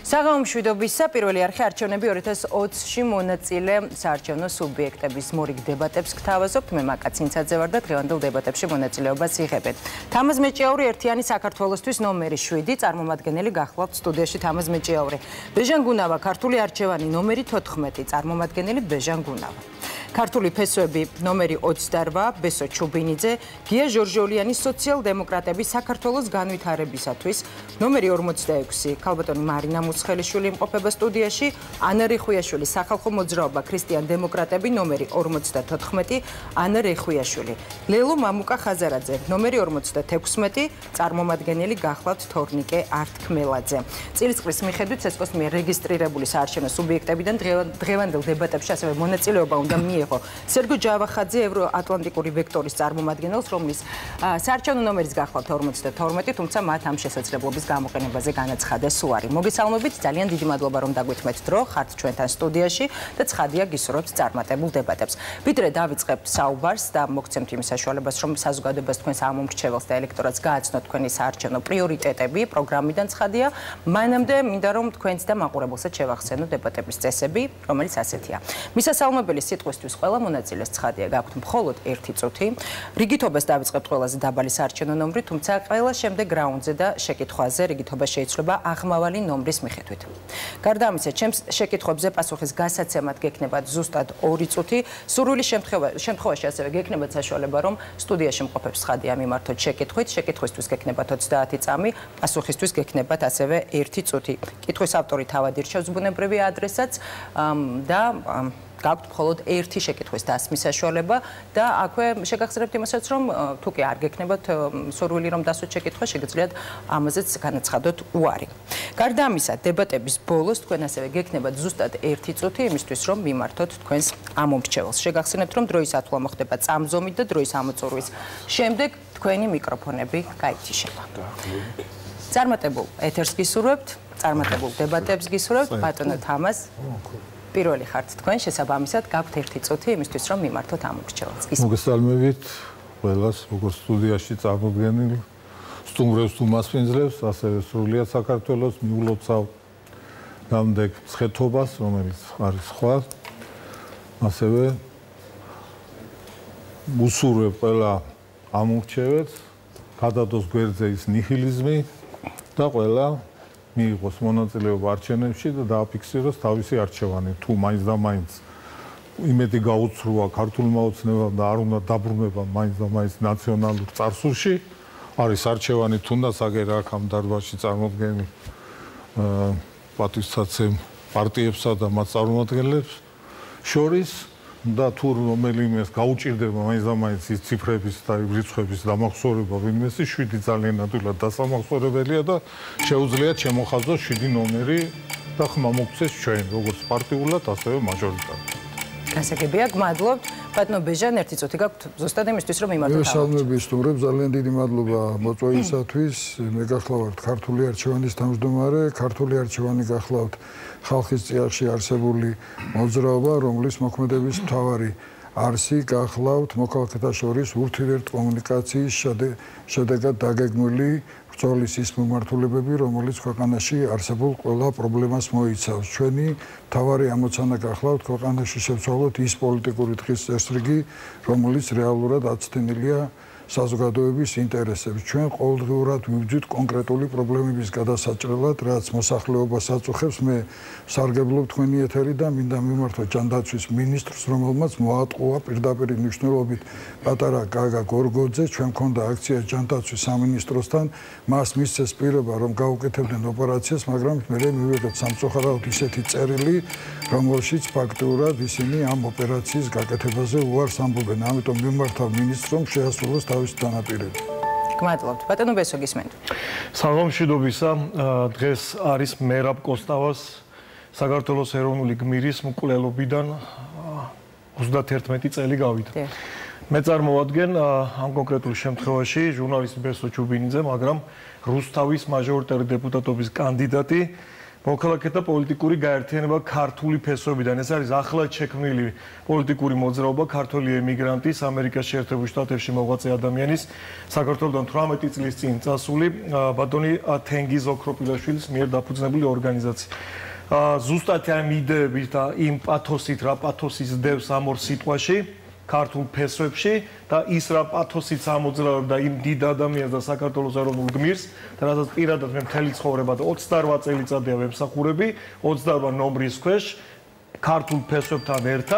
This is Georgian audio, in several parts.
საღამომშვიდობისა პირველი არხი არჩევნები 2020-ში მონაწილე საარჩევნო სუბიექტების მორიგ დებატებს გთავაზობთ. მე მაკაცინცაძე ვარ და დღევანდელ დებატებში მონაწილეობას იღებენ. თამაზ მეჭიაური ერთიანი საქართველოსთვის ნომერი 7 წარმომადგენელი გახლავთ სტუდიაში თამაზ მეჭიაური. ბეჟან გუნავა ქართული არჩევანი ნომერი 14 წარმომადგენელი ბეჟან გუნავა. ქართული ფესვები ნომერი 28 ბესო ჩუბინიძე გია ჟორჟოლიანის სოციალ-დემოკრატების საქართველოს განვითარებისათვის ნომერი 46 ქალბატონი მარინა მუცხელიშვილი იმყოფება სტუდიაში ანა რიხვიაშვილი სახალხო მოძრაობა ქრისტიან-დემოკრატები ნომერი 54 ანა რიხვიაშვილი ლელო მამუკა ხაზარაძე ნომერი 56 წარმომადგენელი გახლავთ თორნიკე ართქმელაძე წილისწყლის მიხედვით ცესკოს მიერ რეგისტრირებული საარჩევნო სუბიექტებიდან დღევანდელ დებატებში ასევე მონაწილეობა უნდა მიიღო სერგო ჯავახაძე ევროატლანტიკური ვექტორის წარმომადგენელს რომლის საარჩევნო ნომერიც გახლავთ 52 თუმცა მათ ამ შესაძლებლობის გამოყენებაზე განაცხადეს უარი მოგესალმებით ძალიან დიდი მადლობა რომ დაგვითმეთ დრო ხართ ჩვენთან სტუდიაში და ცხადია გისურვებთ წარმატებულ დებატებს ვიდრე დავიწყებთ საუბარს და მოგცემთ იმ საშუალებას რომ საზოგადოებას თქვენს ამომრჩეველს და ელექტორატს გააცნოთ თქვენი საარჩევნო პრიორიტეტები პროგრამიდან ცხადია მანამდე მინდა რომ თქვენც და მაყურებელსაც შევახსენოთ დებატების წესები რომელიც ასეთია მისასალმებელი სიტყვისთვის ყველა მონაწილეს ცხადია გაქვთ მხოლოდ 1 წუთი რიგითობას დავიწყებთ ყველაზე დაბალი საარჩევნო ნომრი თუმცა ყველა შემდეგ რაუნდზე და შეკითხვაზე რიგითობა შეიძლება აღმავალი ნომრის მიხედვით გარდა ამისა ჩემს შეკითხვებზე პასუხის გასაცემად გექნებათ ზუსტად 2 წუთი სურვილის შემთხვევაში ასევე გექნებათ საშუალება რომ სტუდიაში მყოფებს ცხადია მიმართოთ შეკითხვისთვის გექნებათ 30 წამი პასუხისთვის გექნებათ ასევე 1 წუთი კითხვის ავტორი თავად ირჩევს ბუნებრივი ადრესატს და გაქვთ მხოლოდ 1 შეკითხვის დასმის საშუალება და აქვე შეგახსენებთ იმასაც რომ თუ კი არ გექნებათ სურვილი რომ დასვით შეკითხვა შეგიძლიათ ამაზეც განაცხადოთ უარი. გარდა ამისა დებატების ბოლოს თქვენ ასევე გექნებათ ზუსტად 1 წუთი იმისთვის რომ მიმართოთ თქვენს ამომრჩეველს. შეგახსენებთ რომ დროის ათვლა მოხდება წამზომით და დროის ამოწურვის შემდეგ თქვენი მიკროფონები გაითიშება. წარმატებულ ეთერს გისურვებთ, წარმატებულ დებატებს გისურვებთ, ბატონო თამაზ. პირველი ხართ თქვენ შესაბამისად გაქვთ 1 წუთი იმისთვის რომ მიმართოთ ამომრჩეველს. მოგესალმებით ყველას როგორც სტუდიაში წარმოგდგენილ სტუმრებს თუ მასპინძლებს ასევე სრულიად საქართველოს მიულოცავ გამდებ მცხეთობას რომელიც არის სხვა ასევე უსურვებ ყველა ამომრჩეველს გადადოს გვერდზე ის ნიჰილიზმი და ყველა მიიღოს მონაწილეობა არჩევნებში და დააფიქსიროს თავისი არჩევანი. თუ მაინც და მაინც იმედი გაუცრუა ქართულმა ოცნებამ და არ უნდა დაბრუნება მაინც და მაინც ნაციონალურ წარსულში, არის არჩევანი თუნდაც აგერ აქ ამ დარბაზში წარმოდგენილ პატივსაცემ პარტიებსა და მათ წარმომადგენლებს შორის და თუ რომელიმეს გაუჭირდება მაინც და მაინც ის ციფრების და რიცხვების დამახსოვრება ვინმეს 7 ძალიან ადვილად დასამახსოვრებელია და შეუძლიათ შემოხაზოს 7 ნომერი და ხმა მოგცეს ჩვენ როგორც პარტიულად ასევე მაჟორიტარულად. გასაგებია, გმადლობთ. ბატონო ბეჟან 1 წუთი გაქვთ ზუსტად იმისთვის რომ მიმართოთ. მოგესალმებით სტუმრებს, ძალიან დიდი მადლობა მოწვევისათვის. მე გახლავართ ქართული არჩევანის თავმჯდომარე, ქართული არჩევანი გახლავთ ხალხის წიაღში არსებული მოძრაობა, რომლის მოქმედების მთავარი არსი გახლავთ მოქალაქეთა შორის ურთიერთობ კომუნიკაციის შედეგად დაგეგმილი ბრძოლის ის მიმართულებები, რომელიც ქვეყანაში არსებულ ყველა პრობლემას მოიცავს. ჩვენი მთავარი ამოცანა გახლავთ ქვეყანაში შევცვალოთ ის პოლიტიკური დღის წესრიგი, რომელიც რეალურად აცდენილია საზოგადოების ინტერესებს. ჩვენ ყოველდღიურად ვიბრძვით კონკრეტული პრობლემების გადასაჭრელად, რაც მოსახლეობას აწუხებს. მე სარგებლობ თქვენი ეთერი და მინდა მიმართოთ ჯანდაცვის მინისტრს, რომელმაც მოატყუა პირდაპირ მნიშვნელობით პატარა გაგა გორგოძე. ჩვენ მქონდა აქცია ჯანდაცვის სამინისტროსთან, მას მისცეს პირობა, რომ გაუკეთებდნენ ოპერაციას, მაგრამ მე მივიღეთ სამწუხაროდ ისეთი წერილი, რომელშიც ფაქტიურად ისინი ამ ოპერაციის გაკეთებაზე უარს ამბობენ. ამიტომ მიმართავ მინისტრს, რომ შეასრულოს თავისი დანაპირება. გმადლობთ. ბატონო ბესო გისმენთ. საღამომშვიდობისა. დღეს არის მერაბ კოსტავას საქართველოს ეროვნული გმირის მკვლელობიდან 31 წელი გავიდა. მე წარმოვადგენ ამ კონკრეტულ შემთხვევაში ჟურნალისტი ბესო ჩუბინიძე, მაგრამ რუსთავის მაჟორიტარი დეპუტატობის კანდიდატი მოქალაქეთა პოლიტიკური გაერთიანება ქართული ფესვებიდან. ეს არის ახლად შექმნილი პოლიტიკური მოძრაობა ქართული ემიგრანტის ამერიკაში შეერთებულ შტატებში მოღვაწე ადამიანის საქართველოსთან 18 წლის წინ წასული ბატონი თენგიზ ოქროპილაშვილის მიერ დაფუძნებული ორგანიზაცია. ზუსტად ამ იდეებით და იმ პათოსით, რა პათოსის დევს ამ ორ სიტყვაში ქართულ ფესვებში და ის რა პათოსით ამოძრავებდა იმ დიდ ადამიანს და საქართველოს ეროვნულ გმირს და რასაც პირადად მე მთელი ცხოვრება და 28 წელიწადია ვემსახურები 28 ნომრის ქვეშ ქართულ ფესვებთან ერთად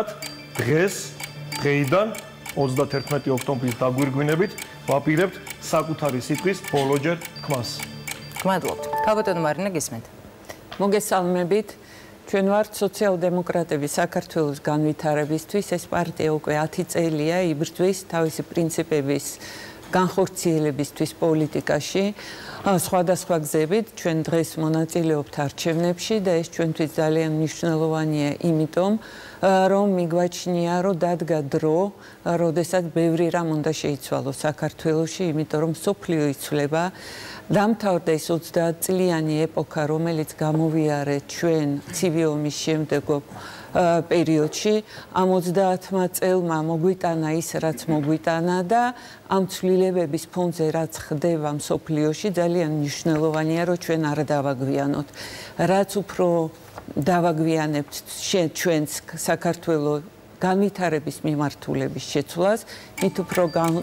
დღეიდან 31 ოქტომბრის დაგვირგვინებით ვაპირებთ საკუთარი სიტყვის ბოლოჯერ თქმას. გმადლობთ. ქალბატონო მარინა გისმენთ. მოგესალმებით. ჩვენ ვართ სოციალ-დემოკრატები საქართველოს განვითარებისთვის. ეს პარტია უკვე 10 წელია იბრძვის თავისი პრინციპების განხორციელებისთვის პოლიტიკაში. სხვადასხვა გზებით ჩვენ დღეს მონაწილეობთ არჩევნებში და ეს ჩვენთვის ძალიან მნიშვნელოვანია, იმიტომ რომ მიგვაჩნია, რომ დადგა დრო, როდესაც ბევრი რამ უნდა შეიცვალოს საქართველოში, იმიტომ რომ სოფლიო იცვლება. დამთავრდა ეს 30 წლიანი ეპოქა, რომელიც გამოვიარეთ ჩვენ ცივი ომის შემდეგო პერიოდში. ამ 30 წელმა მოგვიტანა ის, რაც მოგვიტანა და ამ ცვლილებების ფონზე რაც ხდება მსოფლიოში, ძალიან მნიშვნელოვანია, რომ ჩვენ არ დავაგვიანოთ. რაც უფრო დავაგვიანებთ ჩვენს საქართველოს განვითარების მიმართულების შეცვლას, მით უფრო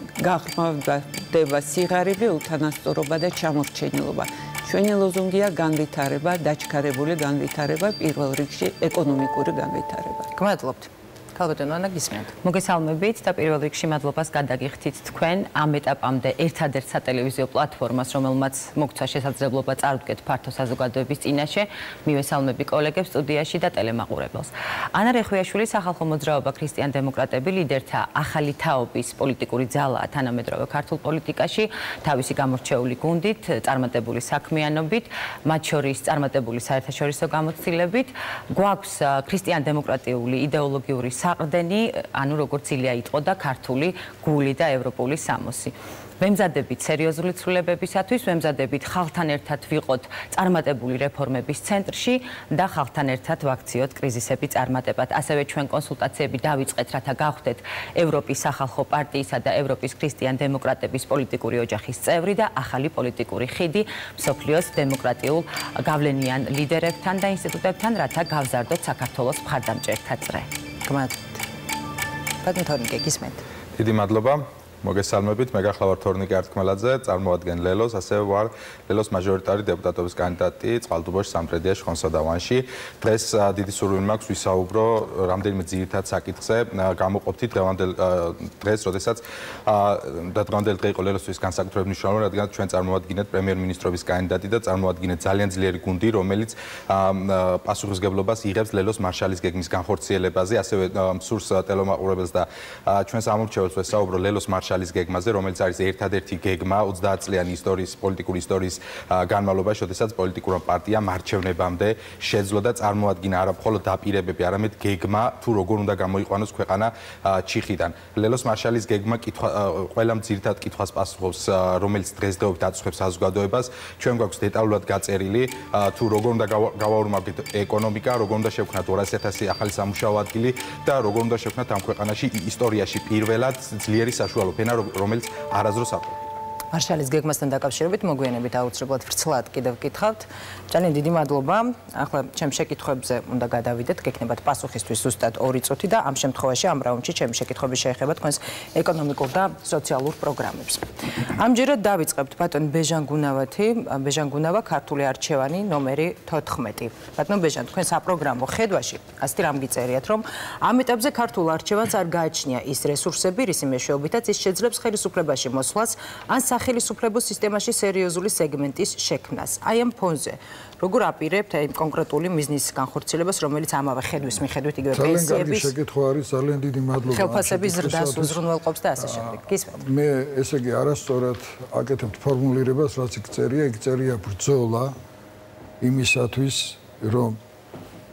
გაღრმავდება სიღარიბე, უთანასწორობა და ჩამორჩენილობა. ჩვენი ლოზუნგია განვითარება, დაჩქარებული განვითარება, პირველ რიგში ეკონომიკური განვითარება. გმადლობთ. ქალბატონო ანა გისმენთ. მოგესალმებით და პირველ რიგში მადლობას გადაგიხდით თქვენ ამ ეტაპამდე ერთადერთ სატელევიზიო პლატფორმას, რომელმაც მოგცა შესაძლებლობა წარუდგეთ ფართო საზოგადოების წინაშე. მივესალმები კოლეგებს სტუდიაში და ტელემაყურებელს. ანა რეხვიაშვილი სახალხო მოძრაობა ქრისტიან-დემოკრატები ლიდერთა ახალი თაობის პოლიტიკური ძალაა თანამედროვე ქართულ პოლიტიკაში, თავისი გამორჩეული გუნდით, წარმატებული საქმიანობით, მათ შორის წარმატებული საერთაშორისო გამოცდილებით. გვაქვს ქრისტიან-დემოკრატიული იდეოლოგიური საყრდენი, ანუ როგორც ილია იტყოდა ქართული გული და ევროპული სამოსი. ვემზადებით სერიოზული ცვლილებებისათვის, ვემზადებით ხალხთან ერთად ვიყოთ წარმატებული რეფორმების ცენტრში და ხალხთან ერთად ვაქციოთ კრიზისები წარმატებად. ასევე ჩვენ კონსულტაციები დავიწყეთ, რათა გავხდეთ ევროპის სახალხო პარტიისა და ევროპის ქრისტიან-დემოკრატების პოლიტიკური ოჯახის წევრი და ახალი პოლიტიკური ხიდი მსოფლიოს დემოკრატიულ გავლენიან ლიდერებთან და ინსტიტუტებთან, რათა გავზარდოთ საქართველოს მხარდამჭერთა წრე. გმადლობთ. ბატონო თორნიკე გისმენთ. დიდი მადლობა. მოგესალმებით, მე გახლავართ თორნიკე არტქმელაძე, წარმოადგენ ლელოს, ასევე ვარ ლელოს მაჟორიტარი დეპუტატობის კანდიდატი წყალტუბოში, სამტრედიაში, ხონსადავანში. დღეს დიდი სურვილი მაქვს ვისაუბრო რამდენიმე ძირითად საკითხზე, გამოყოფთით დღევანდელ დღეს, როდესაც დღევანდელი დღე იყო ლელოსთვის განსაკუთრებით მნიშვნელოვანი, რადგან ჩვენ წარმოვადგინეთ პრემიერ-მინისტრობის კანდიდატი და წარმოვადგინეთ ძალიან ძლიერი გუნდი, რომელიც პასუხისმგებლობას იღებს ლელოს მარშალის გეგმის განხორციელებაზე, ასევე მსურს ტელემაყურებელს და ჩვენს ამორჩეველს ვესაუბრო ლელოს მარშალის გეგმაზე, რომელიც არის ერთადერთი გეგმა 30 წლიანი ისტორიის, პოლიტიკური ისტორიის განმავლობაში, როდესაც პოლიტიკურმა პარტიამ არჩევნებამდე შეძლო და წარმოადგინა არა მხოლოდ დაპირებები, არამედ გეგმა თუ როგორ უნდა გამოიყვანოს ქვეყანა ჩიხიდან. ლელოს მარშალის გეგმა ყველა ძირითად კითხვას პასუხობს, რომელიც დღესდღეობით აწუხებს საზოგადოებას. ჩვენ გვაქვს დეტალურად გაწერილი, თუ როგორ უნდა გავაორმაგოთ ეკონომიკა, როგორ უნდა შევქმნათ 200,000 ახალი სამუშაო ადგილი და როგორ უნდა შევქმნათ ამ ქვეყანაში ისტორიაში პირველად ძლიერი საშუალო ფენა, რომელიც არასდროს არ ყოფილა. მარშალის გეგმასთან დაკავშირებით მოგვიანებით აუცილებლად ვრცლად კიდევ ვკითხავთ. ძალიან დიდი მადლობა. ახლა ჩემ შეკითხვებზე უნდა გადავიდეთ, გექნებათ პასუხისთვის ზუსტად 2 წუთი და ამ შემთხვევაში ამ რაუნდში ჩემი შეკითხვები შეეხება თქვენს ეკონომიკურ და სოციალურ პროგრამებს. ამჯერად დავიწყებთ ბატონ ბეჟან გუნავათი, ბეჟან გუნავა ქართული არჩევანი ნომერი 14. ბატონ ბეჟან, თქვენ საპროგრამო ხედვაში ასეთი რამ გიწერიათ, რომ ამ ეტაპზე ქართულ არჩევანს არ გააჩნია ის რესურსები, რისი მეშვეობითაც ის შეძლებს ხელისუფლებაში მოსვლას ან სახელისუფლებო სისტემაში სერიოზული სეგმენტის შექმნას. აი ამ ფონზე როგორ აპირებთ აი კონკრეტული მიზნის განხორციელებას, რომელიც ამავე ხედვის მიხედვით იგივე პენსიების ძალიან კარგი შეკითხვა არის, ძალიან დიდი მადლობა. ხელფასების ზრდას უზრუნველყოფს და ასე შემდეგ. გისმენთ. მე ესე იგი არასწორად აკეთებთ ფორმულირებას, რაც იქ წერია, იქ წერია ბრძოლა იმისათვის, რომ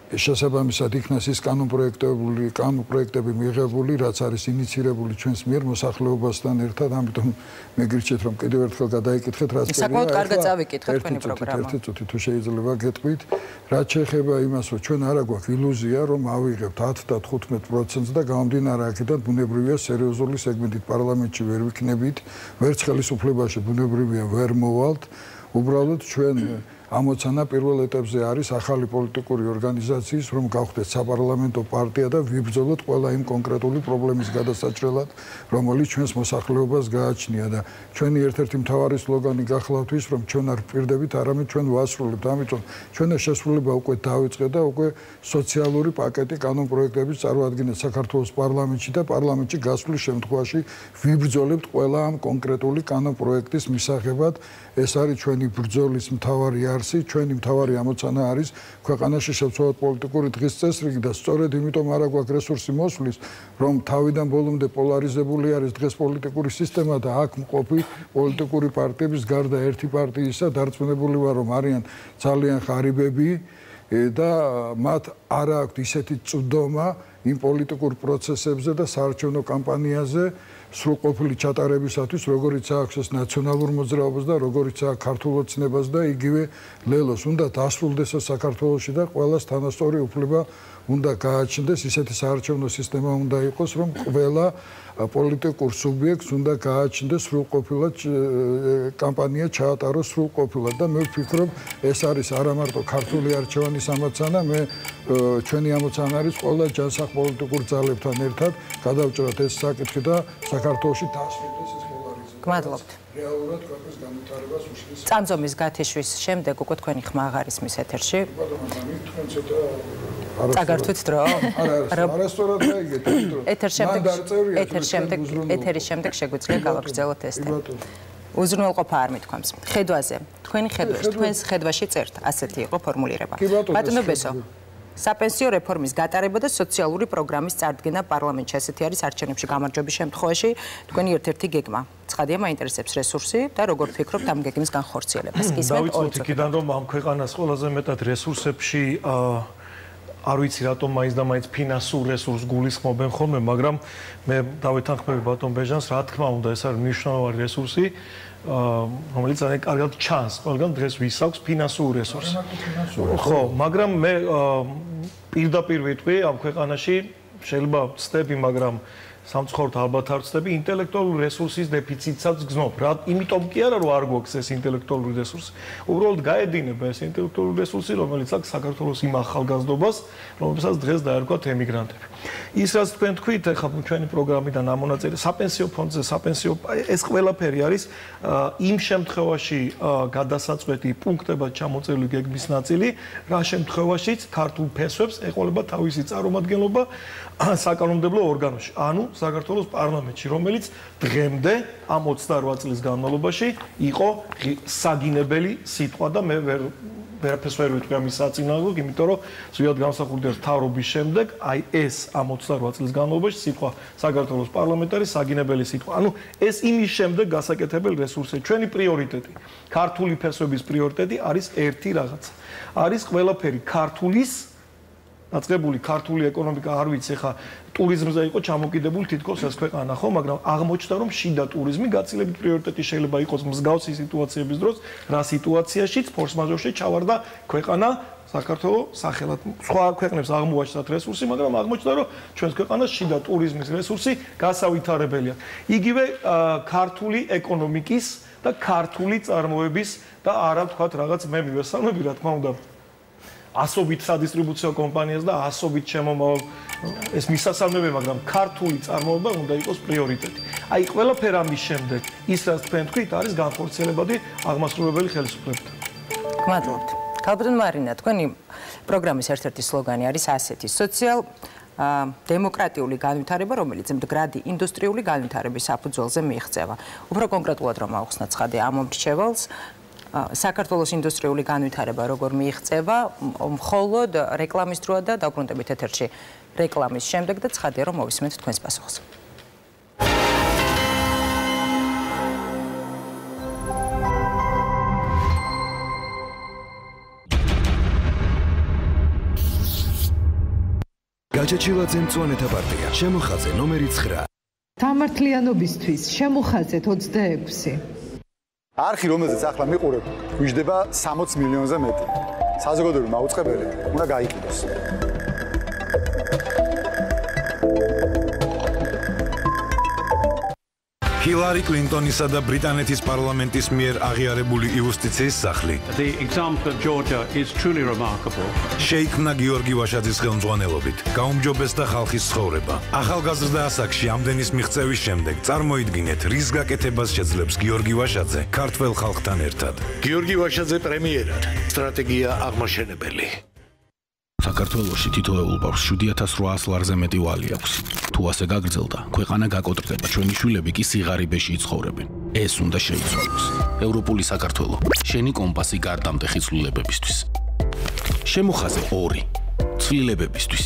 შესაბამისად იქნას ის კანონპროექტები მიღებული, რაც არის ინიცირებული ჩვენს მიერ მოსახლეობასთან ერთად, ამიტომ მე გირჩევთ, რომ კიდევ ერთხელ გადაიკითხეთ, რაც წერია. საკმაოდ კარგად წავიკითხეთ თქვენი პროგრამა. ერთი წუთი თუ შეიძლება გეტყვით, რაც შეეხება იმას, რომ ჩვენ არა გვაქვს ილუზია, რომ ავიღებთ 10 და 15%-ს და გამომდინარე აქედან ბუნებრივია სერიოზული სეგმენტით პარლამენტში ვერ ვიქნებით, ვერც ხელისუფლებაში ბუნებრივია ვერ მოვალთ. უბრალოდ ჩვენ ამოცანა პირველ ეტაპზე არის ახალი პოლიტიკური ორგანიზაციის, რომ გავხდეთ საპარლამენტო პარტია და ვიბრძოლოთ ყველა იმ კონკრეტული პრობლემის გადასაჭრელად, რომელიც ჩვენს მოსახლეობას გააჩნია და ჩვენი ერთ-ერთი მთავარი სლოგანი გახლავთ ის, რომ ჩვენ არ ვპირდებით, არამედ ჩვენ ვასრულებთ. ამიტომ ჩვენი შესრულება უკვე დაიწყეთ და უკვე სოციალური პაკეტი კანონპროექტების წარმოადგენთ საქართველოს პარლამენტში და პარლამენტში გასვლის შემთხვევაში ვიბრძოლებთ ყველა ამ კონკრეტული კანონპროექტის მისაღებად. ეს არის ჩვენი ბრძოლის მთავარი ჩვენი მთავარი ამოცანა არის ქვეყანაში შევცვალოთ პოლიტიკური დღის წესრიგი და სწორედ იმიტომ არა გვაქვს რესურსი მოსვლის, რომ თავიდან ბოლომდე პოლარიზებული არის დღეს პოლიტიკური სისტემა და აქ მყოფი პოლიტიკური პარტიების გარდა ერთი პარტიისა დარწმუნებული ვარ, რომ არიან ძალიან ღარიბები და მათ არ აქვთ ისეთი წვდომა იმ პოლიტიკურ პროცესებზე და საარჩევნო კამპანიაზე სრულყოფილი ჩატარებისათვის, როგორიც აქვს ეს ნაციონალურ მოძრაობას და როგორიც აქვს ქართულ ოცნებას და იგივე ლელოს. უნდა დასრულდეს საქართველოში და ყველას თანასწორი უფლება უნდა გააჩნდეს, ისეთი საარჩევნო სისტემა უნდა იყოს, რომ ყველა პოლიტიკურ სუბიექტს უნდა გააჩნდეს სრულყოფილად კამპანია ჩაატაროს სრულყოფილად და მე ვფიქრობ, ეს არის არა მარტო ქართული არჩევანის ამოცანა, ჩვენი ამოცანა არის ყველა ჯანსაღ პოლიტიკურ ძალებთან ერთად გადავჭრათ ეს საკითხი და საქართველოში დასრულდეს ეს პოლარიზაცია. გმადლობთ. რეალურად ქვეყნის განვითარებას უშლის. წამწომის გათიშვის შემდეგ უკვე თქვენი ხმა აღარ ისმის ეთერში. თქვენ ცოტა წაგართვით დრო? არასწორად გაიგეთ, ეთერის შემდეგ შეგვიძლია გავაგრძელოთ ეს თემა. უზრუნველყოფა არ მithქვამს. ხედვაზე, თქვენს ხედვაში წერთ, ასეთი იყო ფორმულირება. ბატონო ბესო, საპენსიო რეფორმის გატარება და სოციალური პროგრამის წარდგენა პარლამენტში, ასეთი არის არჩევნებში გამარჯვების შემთხვევაში თქვენი ერთ-ერთი გეგმა. ცხადია, მაინტერესებს რესურსი და როგორ ფიქრობთ ამ გეგმის განხორციელებას? დავიწყოთ იქიდან, რომ ამ ქვეყანას ყველაზე მეტად რესურსებში არ ვიცი რატომ მაინც და მაინც ფინანსურ რესურსს გულისხმობენ ხოლმე, მაგრამ მე დავეთანხმები ბატონ ბეჟანს, რა თქმა უნდა, ეს არის მნიშვნელოვანი რესურსი, რომელიც ძალიან კარგად ჩანს, ყველგან დღეს ვის აქვს ფინანსური რესურსი. ხო, მაგრამ მე პირდაპირ ვიტყვი, ამ ქვეყანაში შეიძლება ვცდები, მაგრამ სამწუხაროდ ალბათ არ ვცდები, ინტელექტუალური რესურსის დეფიციტსაც გზნობ. იმიტომ კი არა, რომ არ გვაქვს ეს ინტელექტუალური რესურსი. უბრალოდ გაედინება ეს ინტელექტუალური რესურსი, რომელიც აქვს საქართველოს იმ ახალგაზრდობას, რომელსაც დღეს დაერქვათ ემიგრანტები. ის რაც თქვენ თქვით, ახლა ჩვენი პროგრამიდან ამონაწილე საპენსიო ფონდზე, ეს ყველაფერი არის იმ შემთხვევაში გადასაწყვეტი პუნქტებად ჩამოწერილი გეგმის ნაწილი, რა შემთხვევაშიც ქართულ ფესვებს ეყოლება თავისი წარმომადგენლობა საკანონმდებლო ორგანოში, ანუ საქართველოს პარლამენტში, რომელიც დღემდე ამ 28 წლის განმავლობაში იყო საგინებელი სიტყვა და მე ვერაფერს ვერ ვიტყვი ამის საწინააღმდეგოდ, იმიტომ რომ ზოგადად გამოსახულია თავრობის შემდეგ, აი ეს ამ 28 წლის განმავლობაში სიტყვა საქართველოს პარლამენტარი საგინებელი სიტყვა. ანუ ეს იმის შემდეგ გასაკეთებელი რესურსია. ჩვენი პრიორიტეტი, ქართული ფესვების პრიორიტეტი არის ერთი რაღაცა. არის ყველაფერი ქართულის დაწყებული ქართული ეკონომიკა, არ ვიცი, ხა ტურიზმზე იყო ჩამოკიდებული თითქოს ეს ქვეყანა, ხო, მაგრამ აღმოჩნდა, რომ შიდა ტურიზმი გაცილებით პრიორიტეტი შეიძლება იყოს მსგავსი სიტუაციების დროს, რა სიტუაციაშიც ფორს-მაჟორში ჩავარდა ქვეყანა საქართველოს სახელად. სხვა ქვეყნებს აღმოაჩნდათ რესურსი, მაგრამ აღმოჩნდა, რომ ჩვენს ქვეყანას შიდა ტურიზმის რესურსი გასავითარებელია. იგივე ქართული ეკონომიკის და ქართული წარმოების და არა ვთქვათ რაღაც მე მივესალმები, რა თქმა უნდა, ასობით სადისტრიბუციო კომპანიას და ასობით შემომავალ ეს მისასალმებია, მაგრამ ქართული წარმოება უნდა იყოს პრიორიტეტი. აი, ყველაფერ ამის შემდეგ ის რაც თქვენ თქვით არის განხორციელებადი აღმასრულებელი ხელისუფლებიდან. გმადლობთ. ქალბატონ მარინა, თქვენი პროგრამის ერთ-ერთი სლოგანი არის ასეთი: სოციალ-დემოკრატიული განვითარება, რომელიც მდგრადი ინდუსტრიული განვითარების საფუძველზე მიიღწევა. უფრო კონკრეტულად რომ ავხსნათ ცხადე ამ მომრჩევალს, საქართველოს ინდუსტრიული განვითარება როგორ მიიღწევა, მხოლოდ რეკლამის დროა და დაუბრუნდებით ეთერში რეკლამის შემდეგ და ცხადია რომ მოვისმენთ თქვენს პასუხს. გაჩეჩილაძე მწვანეთა პარტია. შემოხაზე ნომერი 9. დამართლიანობისთვის შემოხაზეთ 26. არხი, რომელზეც ახლა მიყურებ, გვიждდება 60 მილიონზე მეტი. საზოგადოებრივი მაუწყებელი უნდა გაიყიდოს. ჰილარი კლინტონისა და ბრიტანეთის პარლამენტის მიერ აღიარებული იუსტიციის სახლი. The example of Georgia is truly remarkable. შეიქმნა გიორგი ვაშაძის ხელმძღვანელობით. გაუმჯობესდა ხალხის ცხოვრება. ახალგაზრდა ასაკში ამდენის მიღწევის შემდეგ წარმოიდგინეთ, რის გაკეთებას შეძლებს გიორგი ვაშაძე ქართველ ხალხთან ერთად. გიორგი ვაშაძე პრემიერად. სტრატეგია აღმაშენებელი. საქართველოში თითოეულ ბავშვს 7800 ლარზე მეტი ვალი აქვს. თუ ასე გაგრძელდა, ქვეყანა გაკოტრდება, ჩვენი შვილები კი სიღარიბეში იცხოვრებენ. ეს უნდა შეიცვალოს. ევროპული საქართველო, შენი კომპასი გარდამტე ხიცვლილებებისთვის. შემოხაზე 2. ცვლილებებისთვის.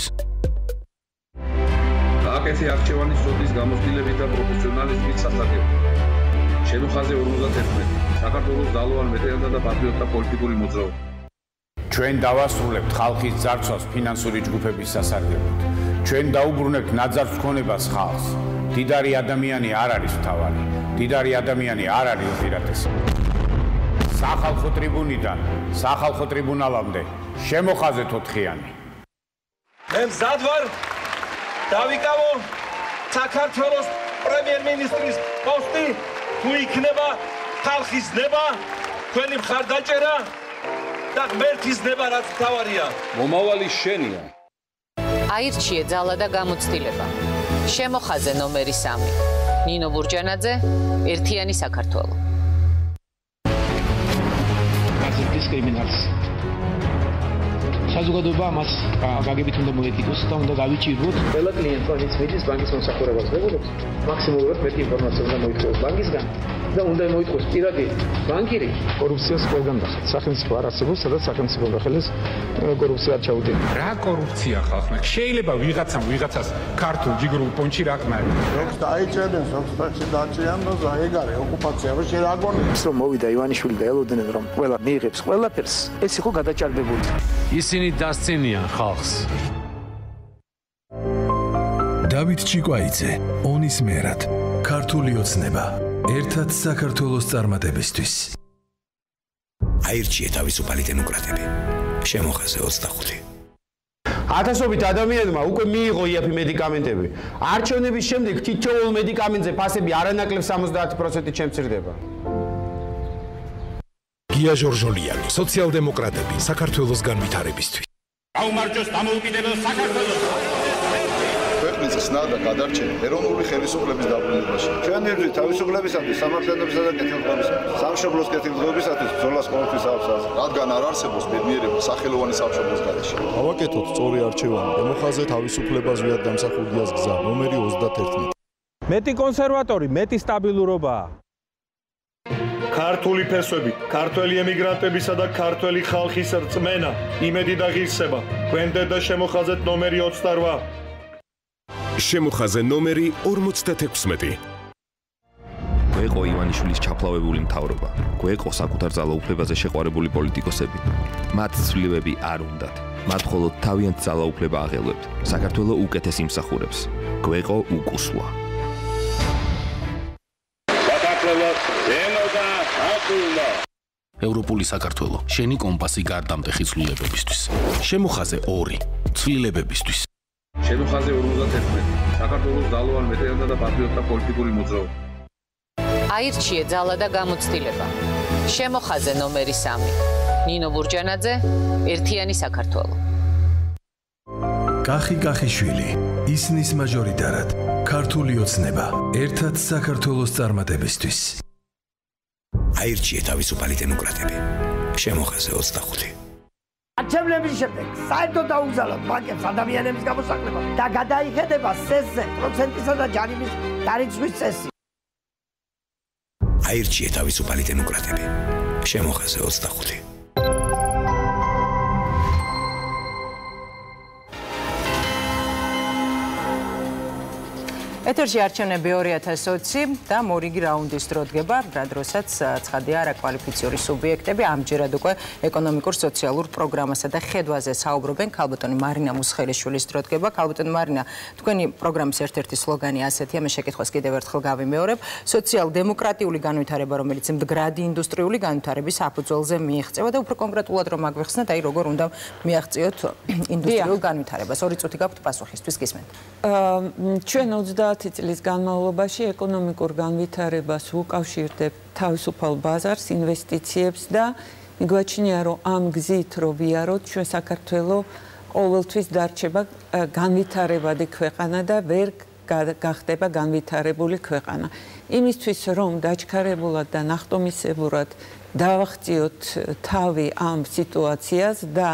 აკეთე არჩევანის წოდის გამოცდილებით და პროფესიონალიზმით სასარგებლო. შემოხაზე 51. საქართველოს ძალოვან ვეტერანთა და პატრიოტთა პოლიტიკური მოძრაობა. ჩვენ დავასრულებთ ხალხის ძარცვას ფინანსური ჯგუფების სასარგებლოდ. ჩვენ დაუბრუნებთ ნაძარს მქონებას ხალხს. დიდარი ადამიანი არ არის მთავარი. დიდარი ადამიანი არ არის უპირატესი. სახალხო ტრიბუნიდან სახალხო ტრიბუნალამდე შემოხაზეთ 4-იანი. მე მზად ვარ დავიკავო საქართველოს პრემიერ-მინისტრის პოსტი, თუ იქნება ხალხის ნება, თქვენი მხარდაჭერა და ღმერთის ნება, რაც მთავარია. მომავალი შენია. აირჩიე ძალა და გამოცდილება. შემოხაზე ნომერი 3. ნინო ბურჯანაძე, ერთიანი საქართველო. დისკრიმინაცია. საზოგადოება მას გაგებით უნდა მოეკიდოს და უნდა გავიჭიროთ. ყველა კლიენტი, ვინც მიდის ბანკის მომსახურებას ვებულობს, მაქსიმალურად მეტი ინფორმაცია უნდა მოითხოვოს ბანკისგან და უნდა მოითხოვოს პირადი ბანკირი. კორუფციას ყველგან ნახეთ. სახელმწიფო არ არსებობს, სადაც სახელმწიფო ხელის კორუფცია არ ჩაუდენია. რა კორუფცია ხალხმა? შეიძლება ვიღაცას ქართულ ჯიგრულ პონჩი რა ყნარი. როგორც დაიჭერენ, სოციალში დაჭიან და ზაეგარი ოკუპაციაში რა გონებს. რომ მოვიდა ივანიშვილი და ელოდნენ რომ ყველა მიიღებს ყველაფერს, ეს იყო გადაჭარბებული. ისინი დასცინიან ხალხს. დავით ჩიკვაიძე, ონის მერად, ქართული ოცნება, ერთად საქართველოს წარმატებისთვის. აირჩიე თავისუფალი დემოკრატები. შემოხაზე 25. ათასობით ადამიანმა უკვე მიიღო იაფი მედიკამენტები. არჩევნების შემდეგ თითოეულ მედიკამენტზე ფასები არანაკლებ 70%-ით შემცირდება. გია ჟორჟოლიანი, სოციალ-დემოკრატები, საქართველოს განვითარებისთვის. გაუმარჯოს დამოუკიდებელ საქართველოს. ქვეყნის ხსნა და გადარჩენა ეროვნული ხელისუფლების დაბრუნებაში. ჩვენი ებრძვით თავისუფლებისათვის, სამართლებისა და კეთილდღეობისათვის, სამშობლოს კეთილდღეობისათვის ბრძოლას ყოველთვის აღწევს, რადგან არ არსებობს ბედნიერება სახელოვანი სამშობლოს გარეშე. ავაკეთოთ სწორი არჩევანი. დემოხაზე თავისუფლება ზვიად დამსახურდიას გზა, ნომერი 31. მეტი კონსერვატორი, მეტი სტაბილურობაა. ქართული ფესვები, ქართველი ემიგრანტებისა და ქართველი ხალხის რწმენა, იმედი და ღირსება. გვენდე და შემოხაზეთ ნომერი 28. შემოხაზე ნომერი 56. გვეყო ივანიშვილის ჩაფლავებული მთავრობა, გვეყო საკუთარ ძალაუფლებაზე შეყვარებული პოლიტიკოსები. მათ ცვლილებები არ უნდათ. მათ მხოლოდ თავიანთ ძალაუფლება აღელვებთ. საქართველოს უკეთეს იმსახურებს. გვეყო უკუსვა. ევროპული საქართველო, შენი კომპასი გარდამტე ხიცვლილებებისთვის. შემოხაზე 2. ცვლილებებისთვის. შემოხაზე 51. საქართველოს ძალოვან ვეტერანთა და პატრიოტთა პოლიტიკური მოძრაობა. აირჩიე ძალა და გამოცდილება. შემოხაზე ნომერი 3. ნინო ბურჯანაძე, ერთიანი საქართველო. კახი კახიშვილი, ისნის მაჟორიტარად, ქართული ოცნება, ერთად საქართველოს წარმატებისთვის. აირჩიე თავისუფალი დემოკრატები. შემოხაზე 25. არჩევნების შემდეგ საერთოდ დაუგზავნოთ ბანკებს ადამიანების გამოსაკლება და გადაიხედება სესზე პროცენტისა და ჯარიმის დარიცხვის წესი. აირჩიე თავისუფალი დემოკრატები. შემოხაზე 25. ეთერში არჩევნები 2020 და მორიგი რაუნდის დრო დგება, რა დროსაც ცხადია არაკვალიფიციური სუბიექტები ამჯერად უკვე ეკონომიკურ-სოციალურ პროგრამასა და ხედვაზე საუბრობენ. ქალბატონი მარინა მუსხელიშვილის დრო დგება. ქალბატონი მარინა, თქვენი პროგრამის ერთ-ერთი სლოგანი ასეთია, მე შეკითხვას კიდევ ერთხელ გავიმეორებ. სოციალ-დემოკრატიული განვითარება, რომელიც მდგრადი ინდუსტრიული განვითარების საფუძველზე მიიღწევა და უფრო კონკრეტულად რომ აგვეხსნათ, აი როგორ უნდა მიაღწიოთ ინდუსტრიულ განვითარებას. 2 წუთი გაქვთ პასუხისთვის, გისმენთ. ჩვენ 30 წლის განმავლობაში ეკონომიკურ განვითარებას უკავშირდებთ თავისუფალ ბაზარს, ინვესტიციებს და მიგვაჩნია, რომ ამ გზით რო ვიაროთ, ჩვენ საქართველო ყოველთვის დარჩება განვითარებადი ქვეყანა და ვერ გახდება განვითარებული ქვეყანა. იმისთვის, რომ დაჩქარებულად და ნახტომისებურად დავახციოთ თავი ამ სიტუაციას და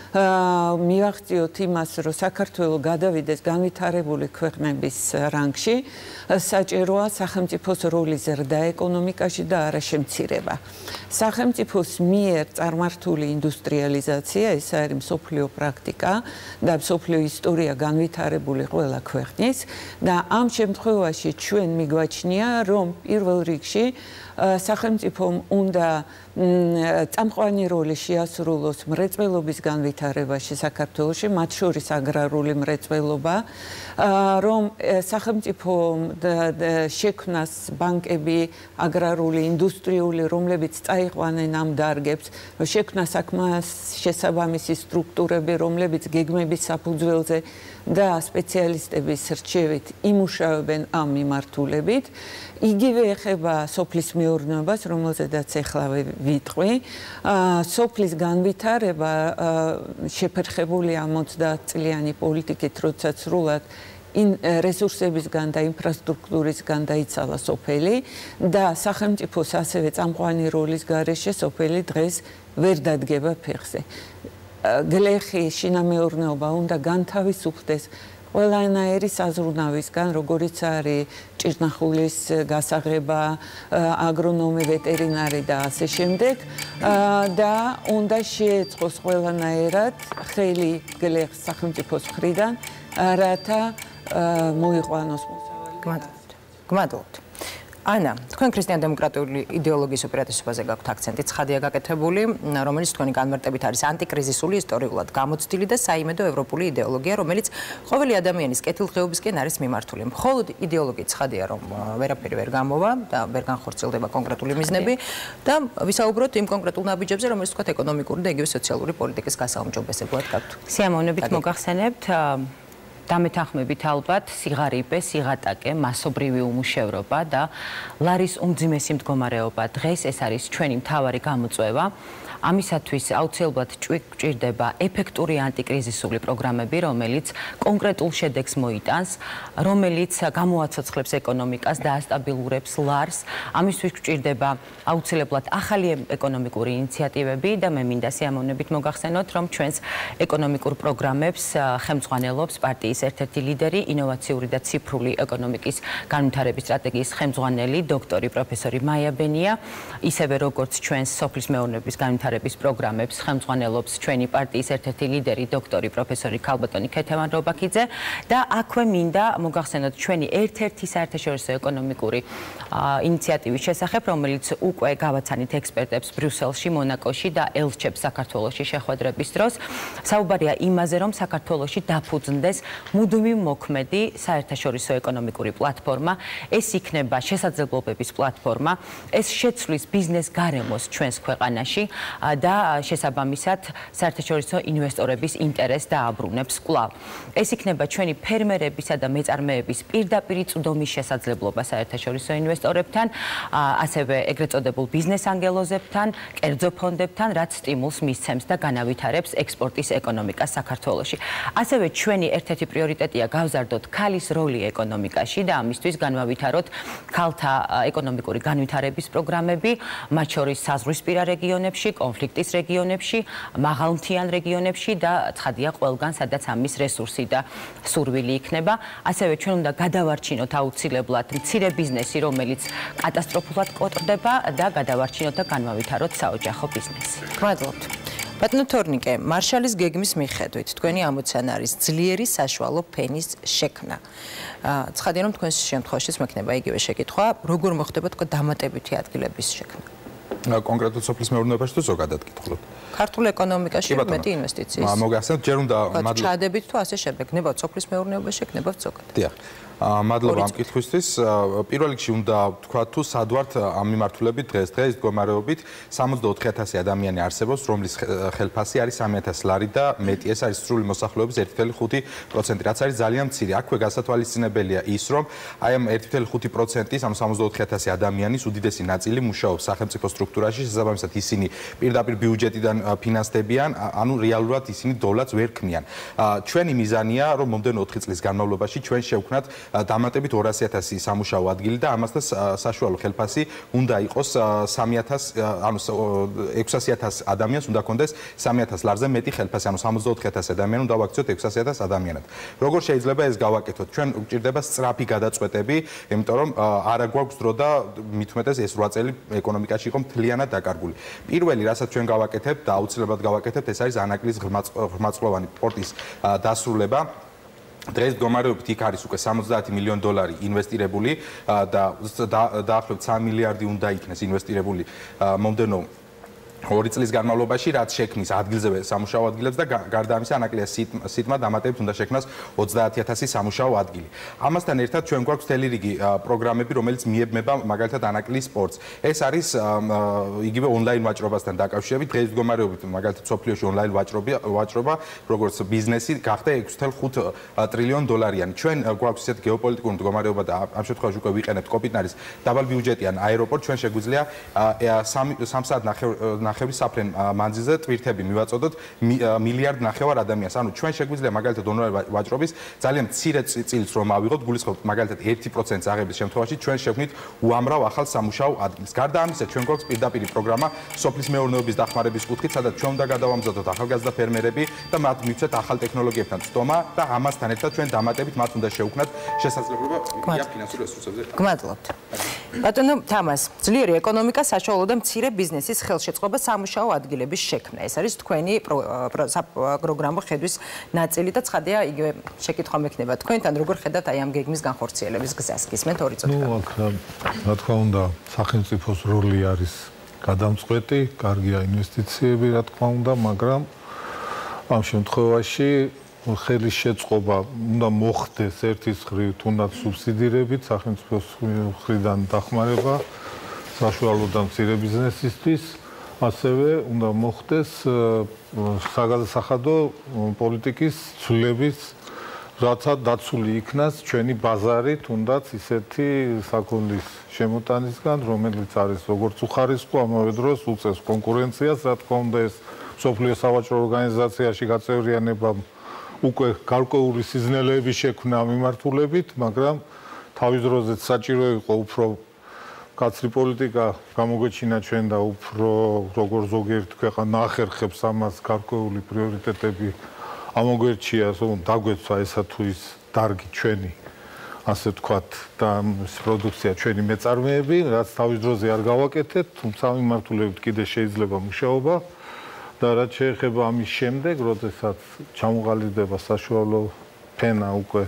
მივახციოთ იმას, რომ საქართველო გადავიდეს განვითარებული ქვეყნების რანგში, საჭიროა სახელმწიფოს როლის ზრდა ეკონომიკაში და არა შემცირება. სახელმწიფოს მიერ წარმართული ინდუსტრიალიზაცია, ეს არის მსოფლიო პრაქტიკა და მსოფლიო ისტორია განვითარებული ყველა ქვეყნის და ამ შემთხვევაში ჩვენ მიგვაჩნია, რომ პირველ რიგში სახელმწიფომ უნდა წამყვანი როლი შეასრულოს მრეწველობის განვითარებაში საქართველოში, მათ შორის აგრარული მრეწველობა, რომ სახელმწიფო შექმნას ბანკები აგრარული, ინდუსტრიული, რომლებიც წაიყვანენ ამ დარგებს, შექმნა საქმის შესაბამისი სტრუქტურები, რომლებიც გეგმების საფუძველზე და სპეციალისტების რჩევით იმუშავებენ ამ მიმართულებით. იგივე ეხება სოფლის მეურნეობას, რომელზედაც ახლა ვიტყვი. სოფლის განვითარება შეფერხებულია 30 წლიანი პოლიტიკით, როდესაც სრულად რესურსებისგან და ინფრასტრუქტურისგან დაიცალა სოფელი და სახელმწიფოს ასევე წამყვანი როლის გარეშე სოფელი დღეს ვერ დადგება ფეხზე. გლეხი, შინამეურნეობა უნდა განთავისუფლდეს ყველანაირი საზრუნავისგან, როგორიც არის ჭირნახულის გასაღება, აგრონომი, ვეტერინარი და ასე შემდეგ და უნდა შეეწყოს ყველანაირად ხელი გლეხს სახელმწიფოს მხრიდან, რათა მოიყვანოს მოსავალი. გმადლობთ. ანა, თქვენ ქრისტიან-დემოკრატიული იდეოლოგიის უპირატესობაზე გაქვთ აქცენტი ცხადია გაკეთებული, რომელიც თქვენი განმარტებით არის ანტიკრიზისული, ისტორიულად გამოცდილი და საიმედო ევროპული იდეოლოგია, რომელიც ყოველი ადამიანის კეთილდღეობისკენ არის მიმართული. მხოლოდ იდეოლოგიით ცხადია, რომ ვერაფერი ვერ გამოვა და ვერ განხორციელდება კონკრეტული მიზნები და ვისაუბროთ იმ კონკრეტულ ნაბიჯებზე, რომელიც თქვათ ეკონომიკური და იგივე სოციალური პოლიტიკის გასაუმჯობესებლად გაქვთ. სიამოვნებით მოგახსენებთ დამეთანხმებით ალბათ სიღარიბე, სიღატაკე, მასობრივი უმუშევრობა და ლარის უმძიმესი მდგომარეობა. დღეს ეს არის ჩვენი მთავარი გამოწვევა. ამისათვის აუცილებლად გვჭირდება ეფექტური ანტიკრიზისული პროგრამები, რომელიც კონკრეტულ შედეგს მოიტანს, რომელიც გამოაცოცხლებს ეკონომიკას და ასტაბილურებს ლარს. ამისთვის გვჭირდება აუცილებლად ახალი ეკონომიკური ინიციატივები და მე მინდა სიამოვნებით მოგახსენოთ, რომ ჩვენს ეკონომიკურ პროგრამებს ხელმძღვანელობს პარტიის ერთ-ერთი ლიდერი, ინოვაციური და ციფრული ეკონომიკის განვითარების სტრატეგიის ხელმძღვანელი, დოქტორი პროფესორი მაია ბენია, ისევე როგორც ჩვენს სოფლის მეურნეობის განვითარების პროგრამებს ხელმძღვანელობს ჩვენი პარტიის ერთ-ერთი ლიდერი, დოქტორი პროფესორი ქალბატონი ქეთევან რობაქიძე და აქვე მინდა მოგახსენოთ ჩვენი ერთ-ერთი საერთაშორისო ეკონომიკური ინიციატივის შესახებ, რომელიც უკვე გავაცანით ექსპერტებს ბრიუსელში, მონაკოში და ელჩებს საქართველოში შეხვედრების დროს. საუბარია იმაზე, რომ საქართველოში დაფუძნდეს მუდმივ მოქმედი საერთაშორისო ეკონომიკური პლატფორმა. ეს იქნება შესაძლებლობების პლატფორმა, ეს შეცვლის ბიზნეს გარემოს ჩვენს ქვეყანაში და შესაბამისად საერთაშორისო ინვესტორების ინტერესს დააბრუნებს კვლავ. ეს იქნება ჩვენი ფერმერებისა და მეწარმეების პირდაპირი წვდომის შესაძლებლობა საერთაშორისო ინვესტორებთან, ასევე ეგრეთ წოდებულ ბიზნეს ანგელოზებთან, კერძო ფონდებთან, რაც სტიმულს მისცემს და განავითარებს ექსპორტის ეკონომიკას საქართველოში. ასევე ჩვენი ერთ-ერთი პრიორიტეტია გავზარდოთ ქალის როლი ეკონომიკაში და ამისთვის განვავითაროთ ქალთა ეკონომიკური განვითარების პროგრამები, მათ შორის საზღვრისპირა რეგიონებში, კონფლიქტის რეგიონებში, მაღალმთიან რეგიონებში და ცხადია ყველგან, სადაც ამის რესურსი და სურვილი იქნება. ასევე ჩვენ უნდა გადავარჩინოთ აუცილებლად მცირე ბიზნესი, რომელიც კატასტროფულად კოტრდება და გადავარჩინოთ და განვავითაროთ საოჯახო ბიზნესი. გმადლობთ. ბატონო თორნიკე, მარშალის გეგმის მიხედვით თქვენი ამოცანა არის ძლიერი საშუალო ფენის შექმნა. ცხადია რომ თქვენს შემთხვევაშიც მექნება იგივე შეკითხვა, როგორ მოხდება თქვა დამატებითი ადგილების შექმნა? კონკრეტულად სოფლის მეურნეობაში თუ ზოგადად გითხულობთ? ქართულ ეკონომიკაში მეტი ინვესტიციის. მოგახსენებთ, ჯერ უნდა ჩადებით თუ ასე შემდეგ, ნებავთ სოფლის მეურნეობაში, ნებავთ ზოგადად. დიახ. მადლობა ამ კითხვისთვის. პირველ რიგში უნდა ვთქვა თუ სად ვართ ამ მიმართულებით დღეს მდგომარეობით 64000 ადამიანი არსებობს, რომლის ხელფასი არის 3000 ლარი და მეტი. ეს არის სრული მოსახლეობის 1.5%, რაც არის ძალიან მცირე. აქვე გასათვალისწინებელია ის, რომ აი ამ 1.5%-ის ამ 64000 ადამიანის უდიდესი ნაწილი მუშაობს სახელმწიფო სტრუქტურაში, შესაბამისად ისინი პირდაპირ ბიუჯეტიდან ფინანსდებიან, ანუ რეალურად ისინი დოლარს ვერ ქმნიან. ჩვენი მიზანია, რომ მომდევნო 4 წლის განმავლობაში ჩვენ შევქმნათ დამატებით 200.000 სამუშაო ადგილი და ამასთან საშუალო ხელფასი უნდა იყოს 3000, ანუ 600.000 ადამიანს უნდა კონდეს 3000 ლარზე მეტი ხელფასი, ანუ 64.000 ადამიანი უნდა ვაქციოთ 600.000 ადამიანად. როგორ შეიძლება ეს გავაკეთოთ? ჩვენ გვჭირდება სწრაფი გადაწყვეტები, იმიტომ რომ არა გვაქვს დრო და მით უმეტეს ეს 8 წელი ეკონომიკაში იყო მთლიანად დაკარგული. პირველი, რასაც ჩვენ გავაკეთებთ და აუცილებლად გავაკეთებთ, ეს არის ანაკლის ღრმაწყლოვანი პორტის დასრულება. დღეს მდგომარეობით იქ არის უკვე 70 მილიონი დოლარი ინვესტირებული და დაახლოებით 3 მილიარდი უნდა იქნეს ინვესტირებული მომდევნო 2 წლის განმავლობაში, რაც შექმნის ადგილზე სამუშაო ადგილებს და გარდა ამისა ანაკლია სიტმა დამატებით უნდა შექმნას 30000 სამუშაო ადგილი. ამასთან ერთად ჩვენ გვაქვს მთელი რიგი პროგრამები, რომელიც მიებმება მაგალითად ანაკლის სპორტს. ეს არის იგივე ონლაინ ვაჭრობასთან დაკავშირებით. დღეს მდგომარეობით მაგალითად სოფლიოში ონლაინ ვაჭრობა, როგორც ბიზნესი გახდა 6.5 ტრილიონ დოლარიანი. ჩვენ გვაქვს ისეთი გეოპოლიტიკური მდგომარეობა და ამ შემთხვევაში უკვე ვიყენებთ კოპიტნარის დაბალბიუჯეტიან აეროპორტს. ჩვენ შეგვიძლია 3 საათ ნახევრის საფრენ მანძილზე ტვირთები მივაწოდოთ 1.5 მილიარდ ადამიანს. ანუ ჩვენ შეგვიძლია მაგალითად ონლაინ ვაჭრობის ძალიან მცირე წილს რომ ავიღოთ, გულისხმობთ მაგალითად 1%-ს აღების შემთხვევაში ჩვენ შევქმნით უამრავ ახალ სამუშაო ადგილს. გარდა ამისა, ჩვენ გვაქვს პირდაპირი პროგრამა სოფლის მეურნეობის დახმარების კუთხით, სადაც ჩვენ უნდა გადავამზადოთ ახალგაზრდა ფერმერები და მათ მივცეთ ახალ ტექნოლოგიებთან ცდომა და ამასთან ერთად ჩვენ დამატებით მათ უნდა შევქმნათ შესაძლებლობა ფინანსური რესურსებზე. გმადლობთ. ბატონო თამას, ძლიერი ეკონომიკა საშუალო და მცირე ბიზნესის ხელშეწყობა სამუშაო ადგილების შექმნა. ეს არის თქვენი პროგრამა ხედვის ნაწილი და ცხადია იგივე შეკითხვა მექნება თქვენთან, როგორ ხედავთ აი ამ გეგმის განხორციელების გზას? გისმენთ ორი წუთი. აქ რა თქმა უნდა, სახელმწიფოს როლი არის გადამწყვეტი, კარგია ინვესტიციები, რა თქმა უნდა, მაგრამ ამ შემთხვევაში ხელის შეწყობა უნდა მოხდეს ერთის მხრივ თუნდაც სუბსიდირებით, სახელმწიფოს მხრიდან დახმარება საშუალო და მცირე ბიზნესისთვის. ასევე უნდა მოხდეს საგადასახადო პოლიტიკის ცვლილების, რათა დაცული იქნას ჩვენი ბაზარი, თუნდაც ისეთი საქონლის შემოტანისგან, რომელიც არის როგორც უხარისხო, ამავე დროს უწევს კონკურენციას, რა თქმა უნდა ეს მსოფლიო სავაჭრო ორგანიზაციაში გაწევრიანება უკვე გარკვეული სიზნელეების შექმნა მიმართულებით, მაგრამ თავის დროზეც საჭირო იყო უფრო კაცრი პოლიტიკა გამოგვეჩინა ჩვენ და უფრო როგორ ზოგიერთ ქვეყანა ახერხებს ამას გარკვეული პრიორიტეტები ამოგვერჩია, რომ დაგვეცვა ესა თუ ის დარგი ჩვენი, ასე ვთქვათ, და პროდუქცია ჩვენი მეწარმეები, რაც თავის დროზე არ გავაკეთეთ, თუმცა მიმართულებით კიდე შეიძლება მუშაობა და რაც შეეხება ამის შემდეგ, როდესაც ჩამოყალიბდება საშუალო ფენა უკვე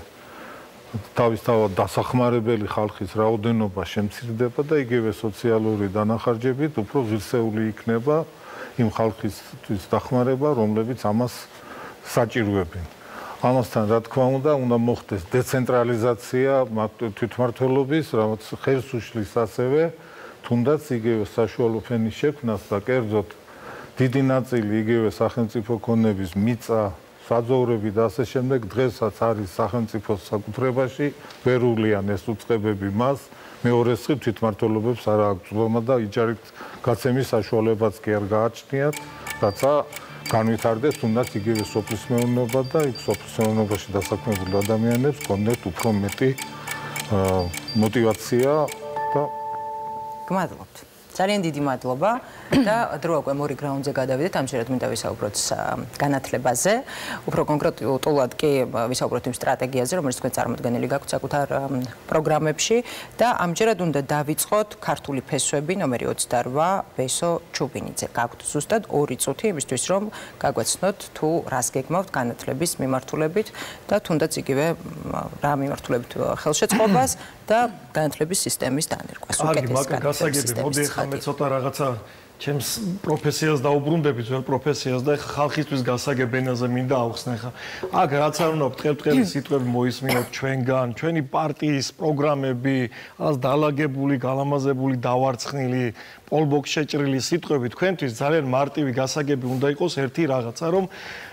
თავისთავად დასახმარებელი ხალხის რაოდენობა შემცირდება და იგივე სოციალური დანახარჯებით უფრო ღირსეული იქნება იმ ხალხისთვის დახმარება, რომლებიც ამას საჭიროებენ. ამასთან რა თქმა უნდა მოხდეს დეცენტრალიზაცია თვითმმართველობის, რაც ხელს უშლის ასევე თუნდაც იგივე საშუალო ფენის შექმნას და კერძოდ დიდი ნაწილი იგივე სახელმწიფო ქონების მიწა საძოვრები და ასე შემდეგ დღესაც არის სახელმწიფოს საკუთრებაში, ვერულიან ეს უწყებები მას, მეორე მხრივ თვითმმართველობებს არ აქვს წვლილობა და იჯარით გაცემის საშუალებაც კი არ გააჩნიათ, რაცა განვითარდეს თუნდაც იგივე სოფლის მეურნეობა და იქ სოფლის მეურნეობაში დასაქმებულ ადამიანებს კონდეთ უფრო მეტი мотивация და გმადლობთ. ძალიან დიდი მადლობა და დრო უკვე მორიგ რაუნდზე გადავიდეთ. ამჯერად მინდა ვისაუბროთ განათლებაზე. უფრო კონკრეტულად კი ვისაუბროთ იმ სტრატეგიაზე, რომელიც თქვენ წარმოდგენილი გაქვთ საკუთარ პროგრამებში და ამჯერად უნდა დავიწყოთ ქართული ფესვები ნომერი 28 ბესო ჩუბინიძე. გაქვთ ზუსტად 2 წუთი იმისთვის რომ გაგვაცნოთ თუ რას გეგმავთ განათლების მიმართულებით და თუნდაც იგივე რა მიმართულებით ხელშეწყობას და განათლების სისტემის დანერგვას უკეთეს განათლების მოდი ახლა მე ცოტა რაღაცა ჩემს პროფესიას დაუბრუნდებით ძველ პროფესიას და ხალხისთვის გასაგებ ენაზე მინდა ავხსნე ხა აქ რაც არ უნდა ბრტყელი სიტყვები მოისმინოთ ჩვენგან ჩვენი პარტიის პროგრამები ას დაალაგებული გალამაზებული დავარცხნილი პოლბოქ შეჭრილი სიტყვები თქვენთვის ძალიან მარტივი გასაგები უნდა იყოს ერთი რაღაცა რომ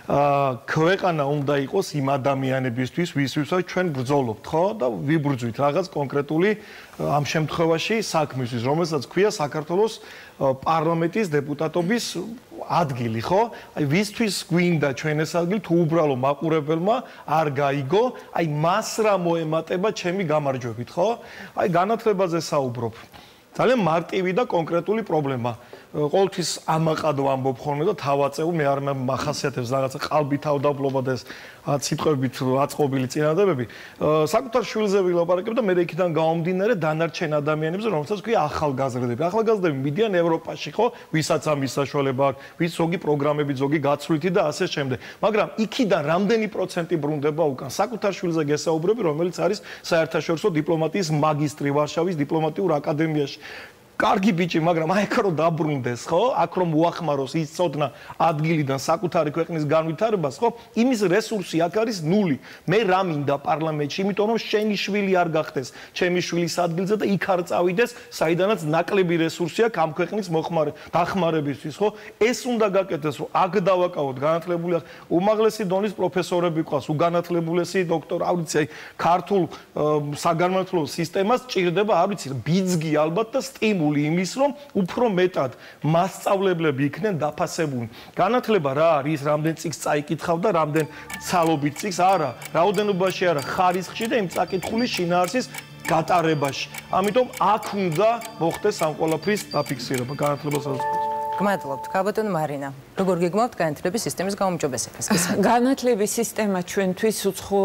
ქვეყანა უნდა იყოს იმ ადამიანებისთვის ვისთვისაც ჩვენ ბრძოლობთ ხო და ვიბრძვით რაღაც კონკრეტული ამ შემთხვევაში საქმისთვის რომელსაც ქვია საქართველოს პარლამენტის დეპუტატობის ადგილი ხო აი ვისთვის გვინდა ჩვენ ეს ადგილი თუ უბრალო მაყურებელმა არ გაიგო აი მას რა მოემატება ჩემი გამარჯვებით ხო აი განათლებაზე საუბრობ ძალიან მარტივი და კონკრეტული პრობლემა ყოველთვის ამაყადო ამბობ ხოლმე და თავაწევ მე არ მახასიათებს რაღაცა ყალბი თავდაბლობა და ეს სიტყვებით აწყობილი წინადადებები საკუთარ შვილზე ვილაპარაკებ და მე იქიდან გამომდინარე დანარჩენ ადამიანებზე რომელსაც ქვია ახალგაზრდები ახალგაზრდები მიდიან ევროპაში ხო ვისაც ამის საშუალება აქვს ვის ზოგი პროგრამები ზოგი გაცვლითი და ასე შემდეგ მაგრამ იქიდან რამდენი პროცენტი ბრუნდება უკან საკუთარ შვილზე გესაუბრები რომელიც არის საერთაშორისო დიპლომატიის მაგისტრი ვარშავის დიპლომატიურ აკადემიაში კარგი ბიჭი, მაგრამ აი აქ რომ დაბრუნდეს, ხო? აქ რომ უახმაროს ის წოდნა ადგილიდან საკუთარი ქვეყნის განვითარებას, ხო? იმის რესურსი აქ არის ნული. მე რა მინდა პარლამენტში, იმიტომ რომ შენი შვილი არ გახდეს, ჩემი შვილის ადგილზე და იქ არ წავიდეს, საიდანაც ნაკლები რესურსი აქვს ამ ქვეყნის დახმარებისთვის, ხო? ეს უნდა გაკეთდეს, რომ აქ დავაკავოთ განათლებული უმაღლესი დონის პროფესორები ყავს, უგანათლებულესი დოქტორ, არ ვიცი, აი ქართულ საგანმანათლებლო სისტემას ჭირდება, არ ვიცი, ბიძგი ალბათ და სტიმული იმის რომ უფრო მეტად მასწავლებლები იქნენ დაფასებული. განათლება რა არის, რამდენ წიგს წაიკითხავ და რამდენ ცალობით წიგს არა, რაოდენობაში არა, ხარისხში და იმ წაკითხulis შინაარსის გატარებაში. ამიტომ აქ უნდა მოხდეს ამ ყველაფრის დაფიქსირება განათლებასაც. გმადლობთ, ქალბატონო მარინა. როგორ გეგმავთ განათლების სისტემის გაუმჯობესებას? განათლების სისტემა ჩვენთვის უცხო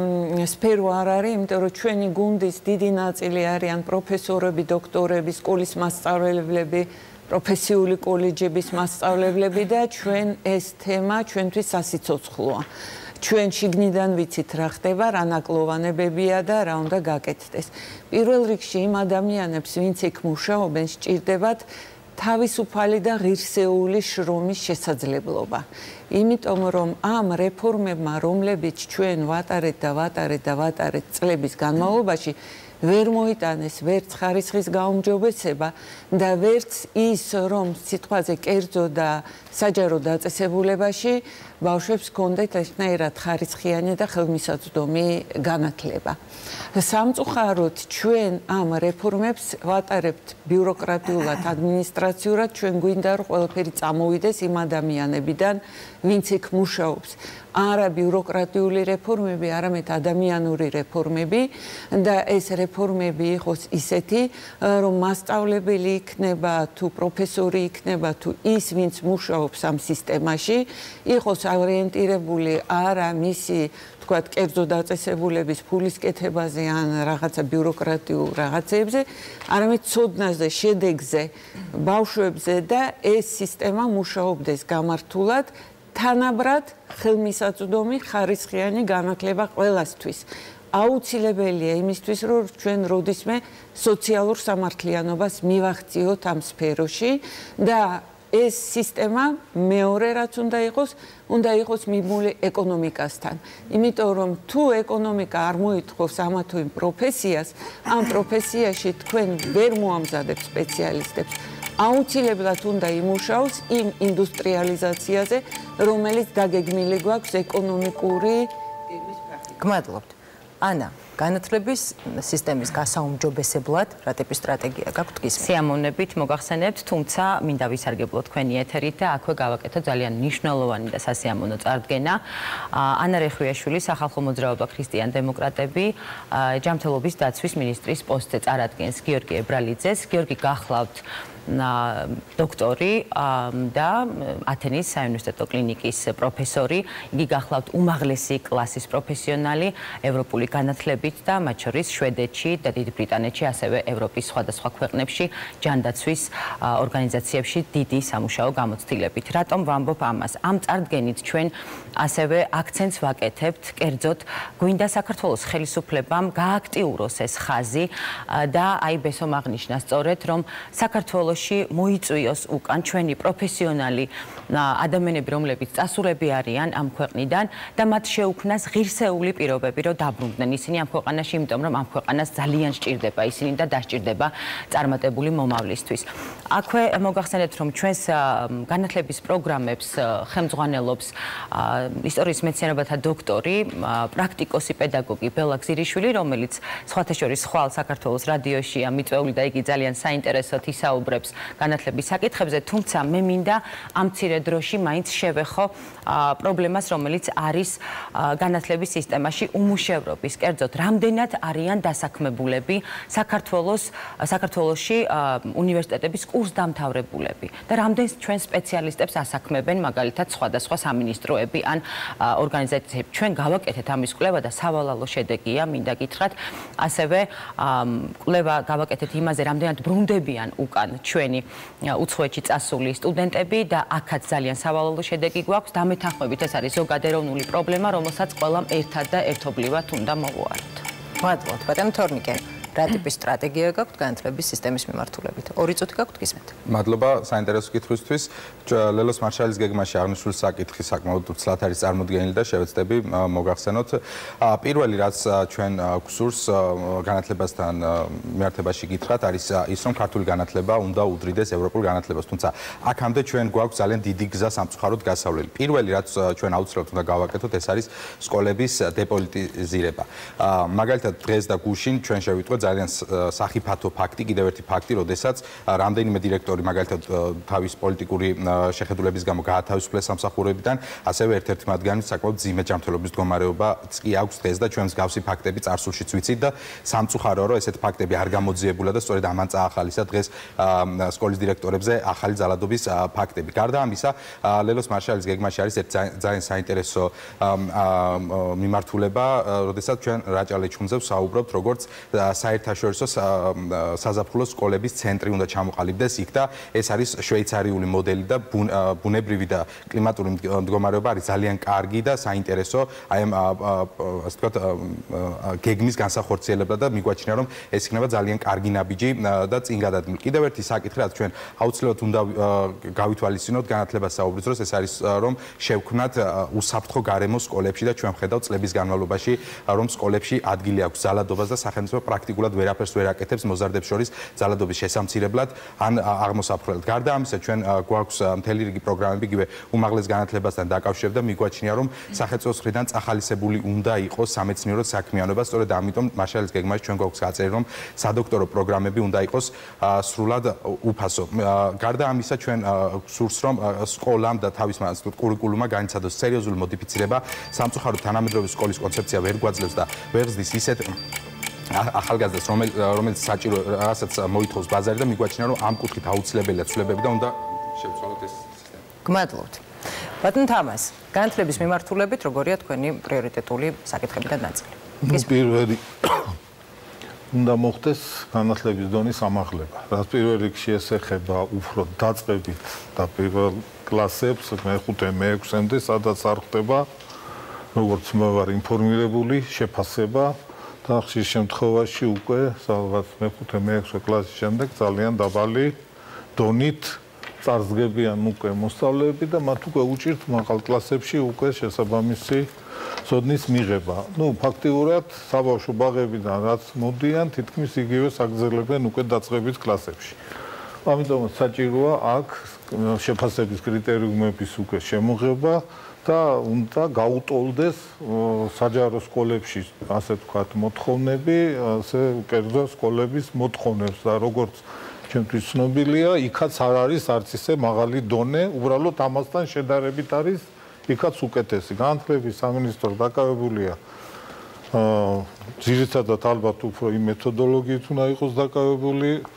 სფერო არ არის, იმიტომ რომ ჩვენი გუნდის დიდი ნაწილი არიან პროფესორები, დოქტორები, სკოლის მასწავლებლები, პროფესიული კოლეჯების მასწავლებლები და ჩვენ ეს თემა ჩვენთვის სასიცოცხლოა. ჩვენ შიგნიდან ვიცით რა ხდება, რა ნაკლოვანებებია და რა უნდა გაკეთდეს. პირველ რიგში იმ ადამიანებს, ვინც იქ მუშაობენ, სჭირდებათ თავისუფალი და ღირსეული შრომის შესაძლებლობა. იმიტომ რომ ამ რეფორმებმა, რომლებიც ჩვენ ვატარეთ წლების განმავლობაში, ვერ მოიტანეს ვერც ხარისხის გაუმჯობესება და ვერც ის, რომ სიტყვაზე კერძო და საჯარო დაწესებულებაში ბავშვებს ჰქონდეთ ერთნაირად ხარისხიანი და ხელმისაწვდომი განათლება. სამწუხაროდ ჩვენ ამ რეფორმებს ვატარებთ ბიუროკრატიულად, ადმინისტრაციულად, ჩვენ გვინდა რომ ყველაფერი წამოვიდეს იმ ადამიანებიდან, ვინც იქ მუშაობს. არა ბიუროკრატიული რეფორმები, არამედ ადამიანური რეფორმები და ეს რეფორმები იყოს ისეთი, რომ მასწავლებელი იქნება თუ პროფესორი იქნება თუ ის, ვინც მუშაობს ამ სისტემაში, იყოს ორიენტირებული არა მისი თქვათ კერძო დაწესებულების ფულის კეთებაზე ან რაღაცა ბიუროკრატიულ რაღაცებზე, არამედ ცოდნაზე, შედეგზე, ბავშვებზე და ეს სისტემა მუშაობდეს გამართულად თანაბრად ხელმისაწვდომი ხარისხიანი განათლება ყველასთვის. აუცილებელია იმისთვის, რომ ჩვენ როდისმე სოციალურ სამართლიანობას მივახციოთ ამ სფეროში და ეს სისტემა მეორე რაც უნდა იყოს მიბმული ეკონომიკასთან. იმიტომ რომ თუ ეკონომიკა არ მოითხოვს ამა თუ იმ პროფესიას, ამ პროფესიაში თქვენ ვერ მოამზადებთ სპეციალისტებს. აუცილებლად უნდა იმუშაოს იმ ინდუსტრიალიზაციაზე, რომელიც დაგეგმილი გვაქვს ეკონომიკური გმადლობთ. ანა, განათლების სისტემის გასაუმჯობესებლად რა ტიპის სტრატეგია გაქვთ გისმენთ? სიამოვნებით მოგახსენებთ, თუმცა მინდა ვისარგებლოთ თქვენი ეთერით და აქვე გავაკეთოთ ძალიან მნიშვნელოვანი და სასიამოვნო წარდგენა. ანა რეხვიაშვილი, სახალხო მოძრაობა ქრისტიან დემოკრატები, ჯანმრთელობის დაცვის მინისტრის პოსტზე წარადგენს გიორგი ებრალიძეს. გიორგი, გახლავთ დოქტორი და ათენის საუნივერსიტეტო კლინიკის პროფესორი. იგი გახლავთ უმაღლესი კლასის პროფესიონალი ევროპული განათლებით და მათ შორის შვედეთში და დიდ ბრიტანეთში, ასევე ევროპის სხვადასხვა ქვეყნებში ჯანდაცვის ორგანიზაციებში დიდი სამუშაო გამოცდილებით. რატომ ვამბობ ამას? ამ წარდგენით ჩვენ ასევე აქცენტს ვაკეთებთ, კერძოდ გვინდა საქართველოს ხელისუფლებამ გააქტიუროს ეს ხაზი და აი ბესომ აღნიშნა სწორედ, რომ საქართველოში მოიწვიოს უკან ჩვენი პროფესიონალი ადამიანები, რომლებიც წასულები არიან ამ ქვეყნიდან და მათ შეუქმნას ღირსეული პირობები, რომ დაბრუნდნენ ისინი ამ ქვეყანაში, იმიტომ რომ ამ ქვეყანას ძალიან სჭირდება ისინი და დასჭირდება წარმატებული მომავლისთვის. აქვე მოგახსენეთ, რომ ჩვენს განათლების პროგრამებს ხელმძღვანელობს ისტორიის მეცნიერებათა დოქტორი, პრაქტიკოსი პედაგოგი ბელა გზირიშვილი, რომელიც სხვათა შორის ხვალ საქართველოს რადიოშია მიწვეული და იგი ძალიან საინტერესოდ ისაუბრებს განათლების საკითხებზე, თუმცა მე მინდა ამ მცირე დროში მაინც შევეხო პრობლემას, რომელიც არის განათლების სისტემაში უმუშევრობის, კერძოდ რამდენად არიან დასაქმებულები საქართველოში უნივერსიტეტების კურსდამთავრებულები და რამდენს ჩვენ სპეციალისტებს ასაქმებენ მაგალითად სხვადასხვა სამინისტროები ან ორგანიზაციები. ჩვენ გავაკეთეთ ამის კვლევა და სავალალო შედეგია, მინდა გითხრათ. ასევე კვლევა გავაკეთეთ იმაზე, რამდენად ბრუნდებიან უკან ჩვენი უცხოეთში წასული სტუდენტები და აქაც ძალიან სავალალო შედეგი გვაქვს. დამეთანხმებით ეს არის ზოგადეროვნული პრობლემა, რომელსაც ყველამ ერთად და ერთობლივად უნდა მოვუაროთ. მადლობთ, ბატონო თორნიკე. რა ტიპის სტრატეგია გაქვთ განათლების სისტემის მიმართულებით? 2 წუთი გაქვთ გისმენთ. მადლობა საინტერესო კითხვისთვის. ლელოს მარშალის გეგმაში აღნიშნული საკითხი საკმაოდ უცლად არის წარმოდგენილი და შევეცდები მოგახსენოთ. პირველი რაც ჩვენ გვსურს განათლებასთან მიმართებაში გითხრათ, არის ის, რომ ქართული განათლება უნდა უდრიდეს ევროპულ განათლებას, თუმცა აქამდე ჩვენ გვაქვს ძალიან დიდი გზა სამწუხაროდ გასავლელი. პირველი რაც ჩვენ აუცილებლად უნდა გავაკეთოთ, ეს არის სკოლების დეპოლიტიზირება. მაგალითად დღეს და გუშინ ჩვენ შევიტყვეთ ძალიან სახიფათო ფაქტი, კიდევ ერთი ფაქტი, როდესაც რამდენიმე დირექტორი მაგალითად თავის პოლიტიკური შეხედულების გამო გაათავისუფლეს სამსახურებიდან, ასევე ერთ-ერთი მათგანი საკმაოდ ძიმე ჯანმრთელობის მდგომარეობაც კი აქვს დღეს და ჩვენ მსგავსი ფაქტები წარსულშიც ვიცით და სამწუხაროა, რომ ესეთი ფაქტები არ გამოძიებულა და სწორედ ამან წაახალისა დღეს სკოლის დირექტორებზე ახალი ძალადობის ფაქტები. გარდა ამისა, ლელოს მარშალის გეგმაში არის ერთი ძალიან საინტერესო მიმართულება, როდესაც ჩვენ რაჭა ლეჩხუმზე ვსაუბრობთ, როგორც საერთაშორისო საზაფხულო სკოლების ცენტრი უნდა ჩამოყალიბდეს იქ და ეს არის შვეიცარიული მოდელი და ბუნებრივი და კლიმატური მდგომარეობა არის ძალიან კარგი და საინტერესო აი ამ ასე ვთქვათ გეგმის განსახორციელებლად და მიგვაჩნია რომ ეს იქნება ძალიან კარგი ნაბიჯი და წინ გადადგმული. კიდევ ერთი საკითხი რაც ჩვენ აუცილებლად უნდა გავითვალისწინოთ განათლებას საუბრის დროს ეს არის რომ შევქმნათ უსაფრთხო გარემო სკოლებში და ჩვენ ვხედავთ წლების განმავლობაში რომ სკოლებში ადგილი აქვს ძალადობას და სახელმწიფო პრაქტიკულად ვერაფერს ვერ აკეთებს მოზარდებს შორის ძალადობის შესამცირებლად ან აღმოსაფრთხებლად. გარდა ამისა ჩვენ გვაქვს მთელი რიგი პროგრამები იგივე უმაღლეს განათლებასთან დაკავშირებით და მიგვაჩნია რომ სახელმწიფოს მხრიდან წახალისებული უნდა იყოს სამეცნიერო საქმიანობა. სწორედ ამიტომ მარშალის გეგმაში ჩვენ გვაქვს გაწერი რომ სადოქტორო პროგრამები უნდა იყოს სრულად უფასო. გარდა ამისა ჩვენ გვსურს რომ სკოლამ და თავის კურიკულუმმა განიცადოს სერიოზული მოდიფიცირება. სამწუხაროდ თანამედროვე სკოლის კონცეფცია ვერ გვაძლევს და ვერ ზრდის ისეთ ახალგაზრდას, რომელიც საჭირო რასაც მოითხოვს ბაზარი და მიგვაჩნია რომ ამ კუთხით აუცილებელია ცვლილებები და უნდა შევცვალოთ ეს სისტემა. გმადლობთ. ბატონ თამას, განათლების მიმართულებით როგორია თქვენი პრიორიტეტული საკითხები და ნაწილი? პირველი უნდა მოხდეს განათლების დონის ამაღლება. რაც პირველ რიგში ეს ეხება უფრო დაწყებით და პირველ კლასებს, მე-5, მე-6-მდე, სადაც არ ხდება როგორც მე ვარ ინფორმირებული შეფასება და ხშირ შემთხვევაში უკვე სადღაც მე-5, მე-6 კლასის შემდეგ ძალიან დაბალი დონით წარსდგებიან უკვე მოსწავლეები და მათ უკვე უჭირთ მაღალ კლასებში უკვე შესაბამისი ცოდნის მიღება. ფაქტიურად საბავშვო ბაღებიდან რაც მოდიან, თითქმის იგივე აგრძელებენ უკვე დაწყებით კლასებში. ამიტომ საჭიროა აქ შეფასების კრიტერიუმების უკვე შემოღება და უნდა გაუტოლდეს საჯარო სკოლებში, ასე ვთქვათ, მოთხოვნები, ასე კერძო სკოლების მოთხოვნებს და როგორც ჩემთვის ცნობილია, იქაც არ არის არც ისე მაღალი დონე, უბრალოდ ამასთან შედარებით არის იქაც უკეთესი. განათლების სამინისტრო დაკავებულია ძირითადად ალბათ უფრო იმ მეთოდოლოგიით უნდა იყოს დაკავებული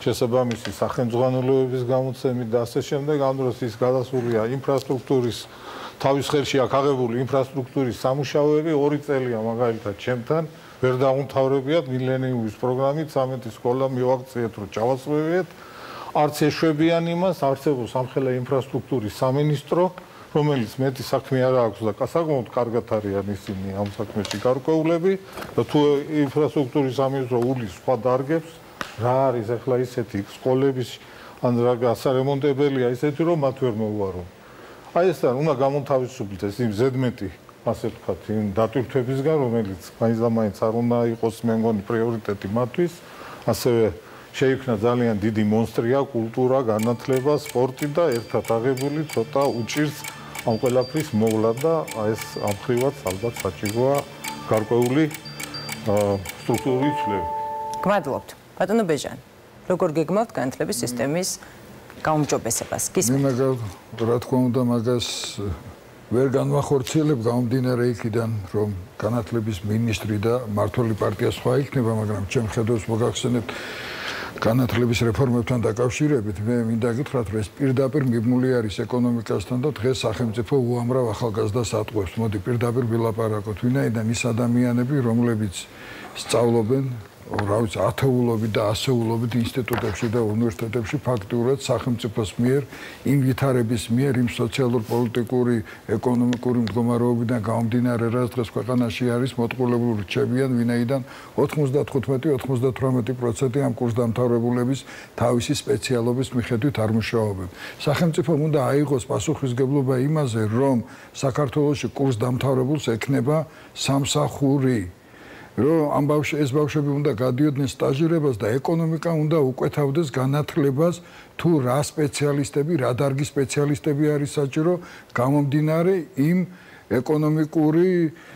შესაბამისი სახელმძღვანელოების გამოცემით და ასე შემდეგ, ამ დროს ის გადასულია ინფრასტრუქტურის თავის ხელში აქ აღებული ინფრასტრუქტურის სამუშაოები 2 წელია მაგალითად ჩემთან ვერ დაუმთავრებიათ მილენიუმის პროგრამით 13 სკოლა მივაქციეთ რომ ჩავასწრებიეთ არც ეშვებიან იმას არსებობს სამხელა ინფრასტრუქტურის სამინისტრო რომელიც მეტი საქმე არ აქვს და საკმაოდ კარგად არიან ისინი ამ საქმეში გარკვეულები და თუ ინფრასტრუქტურის სამინისტრო უვლის სხვა დარგებს რა არის ახლა ისეთი სკოლების ან რა გასარემონტებელია ისეთი რომ მათ ვერ მოვუარო აი ეს უნდა გამონთავისუფლდეს ეს იმ ზედმეტი ასე ვთქვათ იმ დატვირთვებისგან რომელიც მაინც და მაინც არ უნდა იყოს მე მგონი პრიორიტეტი მათთვის ასევე შეიქმნა ძალიან დიდი მონსტრია კულტურა განათლება სპორტი და ერთად აღებული ცოტა უჭირს ამ ყველაფრის მოვლა და ეს ამ ხრივაც ალბათ საჭიროა გარკვეული სტრუქტურული ცვლილება. გმადლობთ. ბატონო ბეჟან, როგორ გეგმავთ განათლების სისტემის გაუმჯობესებას? გისმენთ? რა თქმა უნდა, მაგას ვერ განვახორციელებ გამომდინარე იქიდან, რომ განათლების მინისტრი და მმართველი პარტია სხვა იქნება, მაგრამ ჩემ ხედავს მოგახსენებთ განათლების რეფორმებთან დაკავშირებით მე მინდა გითხრათ რომ ეს პირდაპირ მიბმული არის ეკონომიკასთან და დღეს სახელმწიფო უამრავ ახალგაზრდას ატყვევს. მოდი პირდაპირ ვილაპარაკოთ, ვინაიდან ის ადამიანები, რომლებიც სწავლობენ რა ვიცი ათეულობით და ასეულობით ინსტიტუტებში და უნივერსიტეტებში ფაქტიურად სახელმწიფოს მიერ იმ ვითარების მიერ იმ სოციალურ-პოლიტიკური ეკონომიკური მდგომარეობიდან გამომდინარე რაც დღეს ქვეყანაში არის მოტყულებულ რჩებიან ვინაიდან 95-98% ამ კურსდამთავრებულების თავისი სპეციალობის მიხედვით არ მუშაობენ. სახელმწიფომ უნდა აიღოს პასუხისგებლობა იმაზე რომ საქართველოში კურსდამთავრებულს ექნება სამსახური რომ ეს ბავშვები უნდა გადიოდნენ სტაჟირებას და ეკონომიკა უნდა უკვეთავდეს განათლებას თუ რა სპეციალისტები, რა დარგის სპეციალისტები არის საჭირო გამომდინარე იმ ეკონომიკური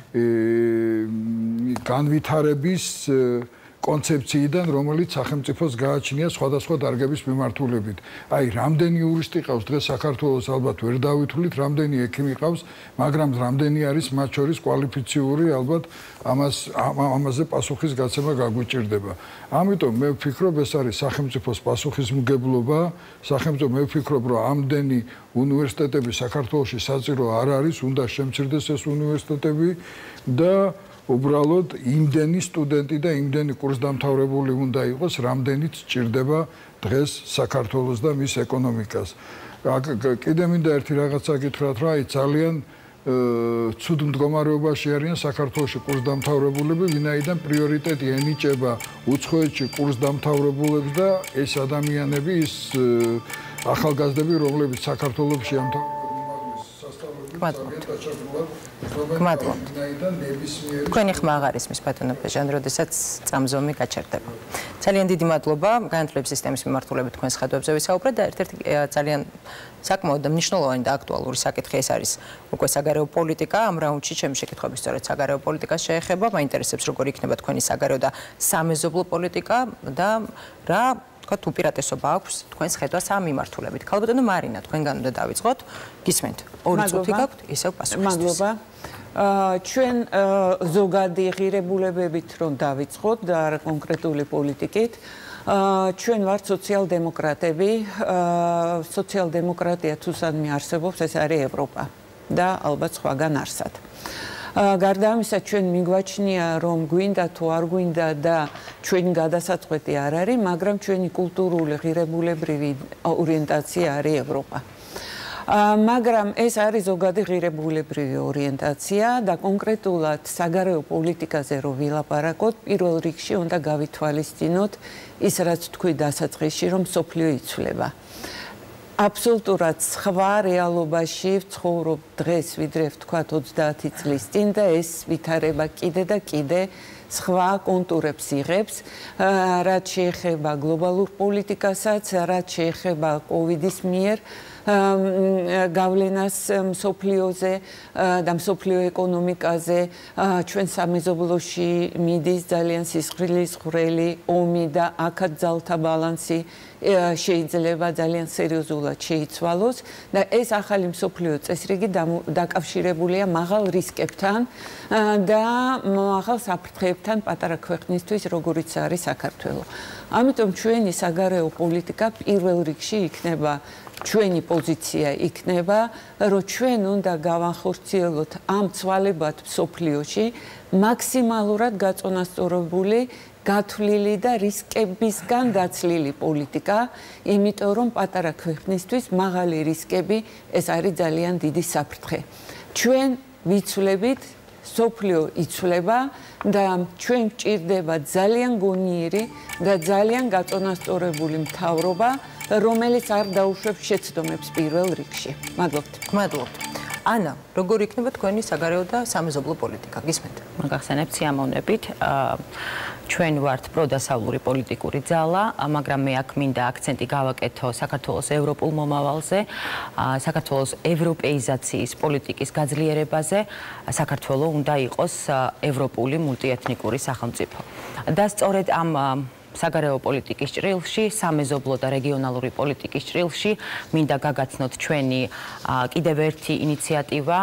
განვითარების კონცეფციიდან, რომელიც სახელმწიფოს გააჩნია სხვადასხვა დარგების მიმართულებით. აი, რამდენი იურისტი ყავს დღეს საქართველოს ალბათ ვერ დავითვლით, რამდენი ექიმი ყავს, მაგრამ რამდენი არის მათ შორის კვალიფიციური, ალბათ ამაზე პასუხის გაცემა გაგვიჭირდება. ამიტომ მე ვფიქრობ, ეს არის სახელმწიფოს პასუხისმგებლობა, სახელმწიფო მე ვფიქრობ, რომ ამდენი უნივერსიტეტები საქართველოში საჭირო არ არის, უნდა შემცირდეს ეს უნივერსიტეტები და უბრალოდ იმდენი სტუდენტი და იმდენი კურსდამთავრებული უნდა იყოს, რამდენიც სჭირდება დღეს საქართველოს და მის ეკონომიკას. კიდე მინდა ერთი რაღაცა გითხრათ, რა, აი ძალიან ცუდ მდგომარეობაში არიან საქართველოში კურსდამთავრებულები, ვინაიდან პრიორიტეტი ენიჭება უცხოეთში კურსდამთავრებულებს და ეს ადამიანები, ის ახალგაზრდები, რომლებიც საქართველოში გმადლობთ. თქვენი ხმა აღარ ისმის ბატონო ბეჟან, როდესაც წამზომი გაჩერდება. ძალიან დიდი მადლობა განათლების სისტემის მიმართულებით თქვენს ხედვებზე ვისაუბრეთ და ერთ-ერთი ძალიან საკმაოდ მნიშვნელოვანი და აქტუალური საკითხი ეს არის უკვე საგარეო პოლიტიკა. ამ რაუნდში ჩემი შეკითხვები სწორედ საგარეო პოლიტიკას შეეხება. მაინტერესებს როგორ იქნება თქვენი საგარეო და სამეზობლო პოლიტიკა და რა თქვათ უპირატესობა აქვს თქვენს ხედვას ამ მიმართულებით. ქალბატონო მარინა, თქვენგან უნდა დავიწყოთ. გისმენთ? 2 წუთი გაქვთ, ისევ პასუხისთვის. მადლობა. ჩვენ ზოგადი ღირებულებებით რომ დავიწყოთ და არა კონკრეტული პოლიტიკით. ჩვენ ვართ სოციალ-დემოკრატები. სოციალ-დემოკრატია თუ სადმე არსებობს, ეს არის ევროპა და ალბათ სხვაგან არსად. გარდა ამისა ჩვენ მიგვაჩნია რომ გვინდა თუ არ გვინდა და ჩვენი გადასაწყვეტი არ არის, მაგრამ ჩვენი კულტურული ღირებულებრივი ორიენტაცია არის ევროპა. მაგრამ ეს არის ზოგადი ღირებულებრივი ორიენტაცია და კონკრეტულად საგარეო პოლიტიკაზე რო ვილაპარაკოთ, პირველ რიგში უნდა გავითვალისწინოთ ის რაც თქვი დასაწყისში რომ სოფლიო იცვლება. აბსოლუტურად სხვა რეალობაში ვცხოვრობ დღეს ვიდრე ვთქვათ 30 წლის წინ და ეს ვითარება კიდე და კიდე სხვა კონტურებს იღებს, რაც შეეხება გლობალურ პოლიტიკასაც, რაც შეეხება კოვიდის მიერ გავლენას მსოფლიოზე და მსოფლიო ეკონომიკაზე. ჩვენ სამეზობლოში მიდის ძალიან სისხლის ხვრელი ომი და აქაც ძალთა ბალანსი შეიძლება ძალიან სერიოზულად შეიცვალოს და ეს ახალი მსოფლიო წესრიგი დაკავშირებულია მაღალ რისკებთან და მაღალ საფრთხეებთან პატარა ქვეყნისთვის, როგორიც არის საქართველო. ამიტომ ჩვენი საგარეო პოლიტიკა პირველ რიგში იქნება ჩვენი პოზიცია იქნება, რომ ჩვენ უნდა გავანხორციელოთ ამ ცვალებად მსოფლიოში მაქსიმალურად გაწონასწორებული, გათვლილი და რისკებისგან დაცლილი პოლიტიკა, იმიტომ რომ პატარა ქვეყნისთვის მაღალი რისკები ეს არის ძალიან დიდი საფრთხე. ჩვენ ვიცვლებით, სოფლიო იცვლება და ჩვენ გვჭირდება ძალიან გონიერი და ძალიან გაწონასწორებული მთავრობა, რომელიც არ დაუშვებს შეცდომებს პირველ რიგში. მადლობთ. მადლობთ. ანა, როგორ იქნება თქვენი საგარეო და სამეზობლო პოლიტიკა? გისმენთ? მოგახსენებთ სიამოვნებით. ჩვენ ვართ პროდასავლური პოლიტიკური ძალა, მაგრამ მე აქ მინდა აქცენტი გავაკეთო საქართველოს ევროპულ მომავალზე, საქართველოს ევროპეიზაციის პოლიტიკის გაძლიერებაზე. საქართველოს უნდა იყოს ევროპული მულტიეთნიკური სახელმწიფო. და სწორედ ამ საგარეო პოლიტიკის ჭრილში, სამეზობლო და რეგიონალური პოლიტიკის ჭრილში მინდა გაგაცნოთ ჩვენი კიდევ ერთი ინიციატივა,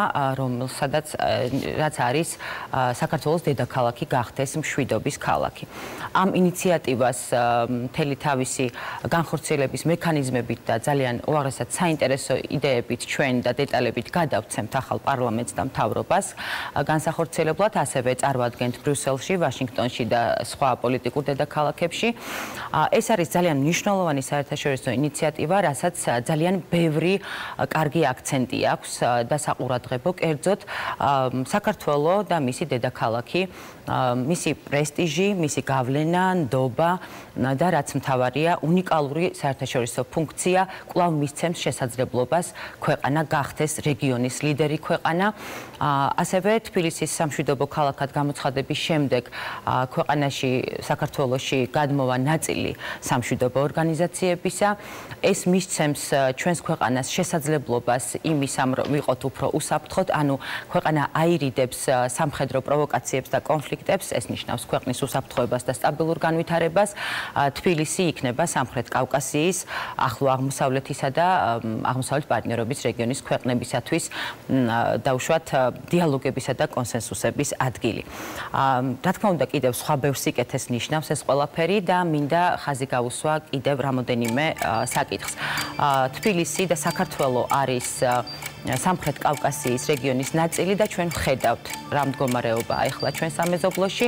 რაც არის საქართველოს დედაქალაქი გახდეს მშვიდობის ქალაქი. ამ ინიციატივას მთელი თავისი განხორციელების მექანიზმებით და ძალიან უაღრესად საინტერესო იდეებით ჩვენ და დეტალებით გადავცემთ ახალ პარლამენტს და მთავრობას განსახორციელებლად, ასევე წარვადგენთ ბრიუსელში, ვაშინგტონში და სხვა პოლიტიკურ დედაქალაქებში. ეს არის ძალიან მნიშვნელოვანი საერთაშორისო ინიციატივა, რასაც ძალიან ბევრი კარგი აქცენტი აქვს და საყურადღებო, კერძოდ საქართველო და მისი დედაქალაქი, მისი პრესტიჟი, მისი გავლენა, ნდობა და რაც მთავარია, უნიკალური საერთაშორისო ფუნქცია კვლავ მისცემს შესაძლებლობას ქვეყანა გახდეს რეგიონის ლიდერი ქვეყანა. ასევე თბილისის სამშვიდობო ქალაქად გამოცხადების შემდეგ ქვეყანაში, საქართველოში გადმოვა ნაწილი სამშვიდობო ორგანიზაციებისა. ეს მისცემს ჩვენს ქვეყანას შესაძლებლობას იმისამ, რომ ვიყოთ უფრო უსაფრთხოდ, ანუ ქვეყანა აირიდებს სამხედრო პროვოკაციებს და კონფლიქტებს, ეს ნიშნავს ქვეყნის უსაფრთხოებას და სტაბილურ განვითარებას. თბილისი იქნება სამხრეთ კავკასიის, ახლო აღმოსავლეთისა და აღმოსავლეთ პარტნიორობის რეგიონის ქვეყნებისათვის დაუშვათ დიალოგებისა და კონსენსუსების ადგილი. რა თქმა უნდა, კიდევ სხვა ბევრ სიკეთეს ნიშნავს ეს ყველაფერი და მინდა ხაზი გავუსვა კიდევ რამოდენიმე საკითხს. თბილისი და საქართველო არის სამხრეთ კავკასიის რეგიონის ნაწილი და ჩვენ ვხედავთ რა მდგომარეობაა ახლა ჩვენ სამეზობლოში.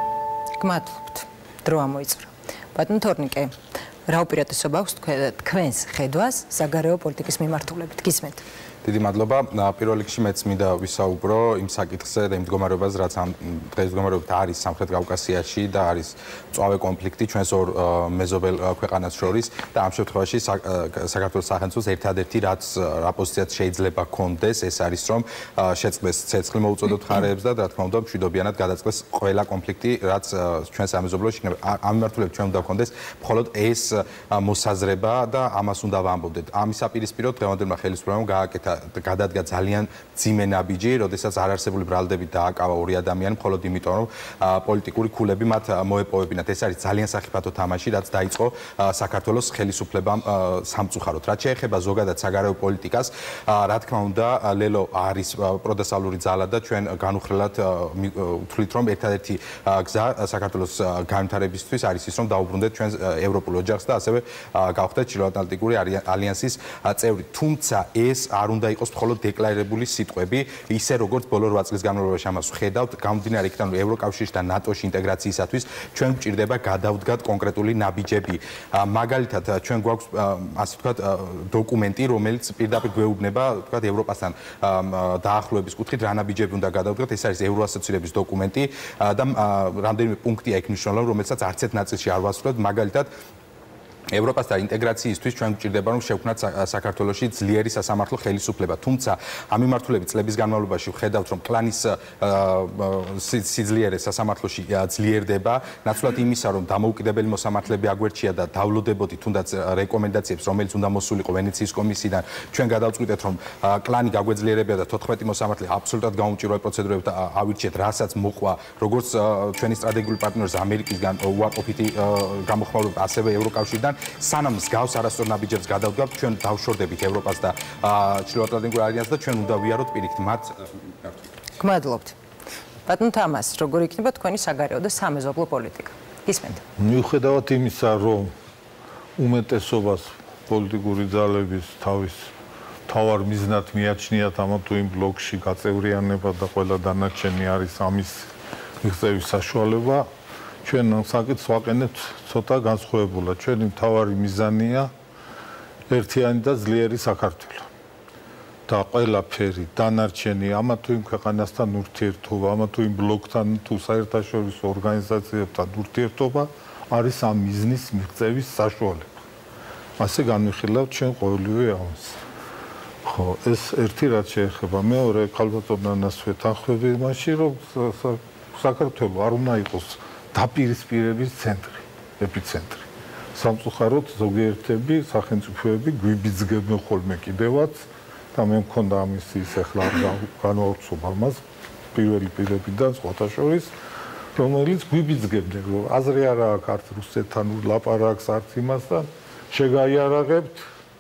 გმადლობთ. დრო ამოიწურა. ბატონ თორნიკე, რა უპირატესობა აქვს თქვენს ხედვას საგარეო პოლიტიკის მიმართულებით? გისმენთ? დიდი მადლობა. პირველ რიგში მეც მინდა ვისაუბრო იმ საკითხზე და იმ მდგომარეობაზე, რაც ამ დღეს მდგომარეობით არის სამხრეთ კავკასიაში და არის მწვავე კონფლიქტი ჩვენს ორ მეზობელ ქვეყანას შორის და ამ შემთხვევაში საქართველოს სახელმწიფოს ერთადერთი რა პოზიციაც შეიძლება გქონდეს, ეს არის რომ შეწყდეს ცეცხლი მოუწოდოთ მხარეებს და რა თქმა უნდა მშვიდობიანად გადაწყდეს ყველა კონფლიქტი, რაც ჩვენ სამეზობლოში იქნება. ამ მიმართულებით ჩვენ უნდა გქონდეს მხოლოდ ეს მოსაზრება და ამას უნდა ვამბობდეთ. ამის საპირისპიროდ დღევანდელმა ხელისუფლებამ გააკეთა გადადგა ძალიან მძიმე ნაბიჯი, როდესაც არარსებული ბრალდებით დააკავა ორი ადამიანი, მხოლოდ იმიტომ, რომ პოლიტიკური ქულები მათ მოეპოვებინათ. ეს არის ძალიან სახიფათო თამაში, რაც დაიწყო საქართველოს ხელისუფლებამ სამწუხაროდ. რაც შეეხება ზოგადად საგარეო პოლიტიკას, რა თქმა უნდა, ლელო არის პროდასავლური ძალა და ჩვენ განუხრელად ვთვლით, რომ ერთადერთი გზა საქართველოს განვითარებისთვის არის ის, რომ დაუბრუნდეთ ჩვენ ევროპულ ოჯახს და ასევე გავხდეთ ჩრდილოატლანტიკური ალიანსის წევრი. თუმცა ეს არ უნდა იყოს მხოლოდ დეკლარირებული სიტყვები, ისე როგორც ბოლო 8 წლის განმავლობაში ამას ვხედავთ, გამომდინარე იქიდან, რომ ევროკავშირში და ნატოში ინტეგრაციისათვის ჩვენ გვჭირდება გადავდგათ კონკრეტული ნაბიჯები. მაგალითად, ჩვენ გვაქვს ასე ვთქვათ დოკუმენტი, რომელიც პირდაპირ გვეუბნება, ვთქვათ, ევროპასთან დაახლოების კუთხით რა ნაბიჯები უნდა გადავდგათ. ეს არის ევროასოციირების დოკუმენტი და რამდენიმე პუნქტია იქ მნიშვნელოვანი, რომელსაც არც ერთ ნაწილში არ ვასრულებთ. მაგალითად, ევროპასთან ინტეგრაციისთვის ჩვენ გვჭირდება რომ შევქმნათ საქართველოში ძლიერი სასამართლო ხელისუფლება. თუმცა ამ მიმართულებით წლების განმავლობაში ვხედავთ რომ კლანის სიძლიერე სასამართლოში ძლიერდება, ნაცვლად იმისა რომ დამოუკიდებელი მოსამართლეები აგვერჩია და დავლოდებოდი თუნდაც რეკომენდაციებს რომელიც უნდა მოსულიყო ვენეციის კომისიიდან, ჩვენ გადავწყვიტეთ რომ კლანი გაგვეძლიერებია და 14 მოსამართლე აბსოლუტურად გაუმჭირვალე პროცედურებით ავირჩიეთ, რასაც მოყვა როგორც ჩვენი სტრატეგიული პარტნიორის ამერიკისგან უარყოფითი გამოხმაურება, ასევე ევროკავშირიდან. სანამ მსგავს არასწორ ნაბიჯებს გადავდგავთ, ჩვენ დავშორდებით ევროპას და ჩრდილოატლანტიკურ ალიანსს და ჩვენ უნდა ვიაროთ პირიქით მათ. გმადლობთ. ბატონ თამას, როგორ იქნება თქვენი საგარეო და სამეზობლო პოლიტიკა? გისმენთ. მიუხედავად იმისა, რომ უმეტესობას პოლიტიკური ძალების თავის თავარ მიზნად მიაჩნიათ ამა თუ იმ ბლოკში გაწევრიანება და ყველა დანარჩენი არის ამის მიღწევის საშუალება, ჩვენ საკითხს ვაყენებთ ცოტა განსხვავებულად. ჩვენი მთავარი მიზანია ერთიანი და ძლიერი საქართველო. და ყველაფერი დანარჩენი ამა თუ იმ ქვეყანასთან ურთიერთობა, ამა თუ იმ ბლოკთან თუ საერთაშორისო ორგანიზაციებთან ურთიერთობა არის ამ მიზნის მიღწევის საშუალება. ასე განვიხილავთ ჩვენ ყოველივე ამას. ხო, ეს ერთი რაც შეეხება, მეორე ქალბატონ ანას ვეთანხმები იმაში, რომ საქართველო არ უნდა იყოს დაპირისპირების ცენტრი, ეპიცენტრი. სამწუხაროდ ზოგიერთები, სახელმწიფოები გვიბიძგებენ ხოლმე კიდევაც და მე მქონდა ამის ის ახლა განვავრცობა მას პირველი პირებიდან სხვათა შორის, რომელიც გვიბიძგებდნენ, რომ აზრი არ აქვს არც რუსეთთან ლაპარაკს, არც იმასთან, შეგაიარაღებთ,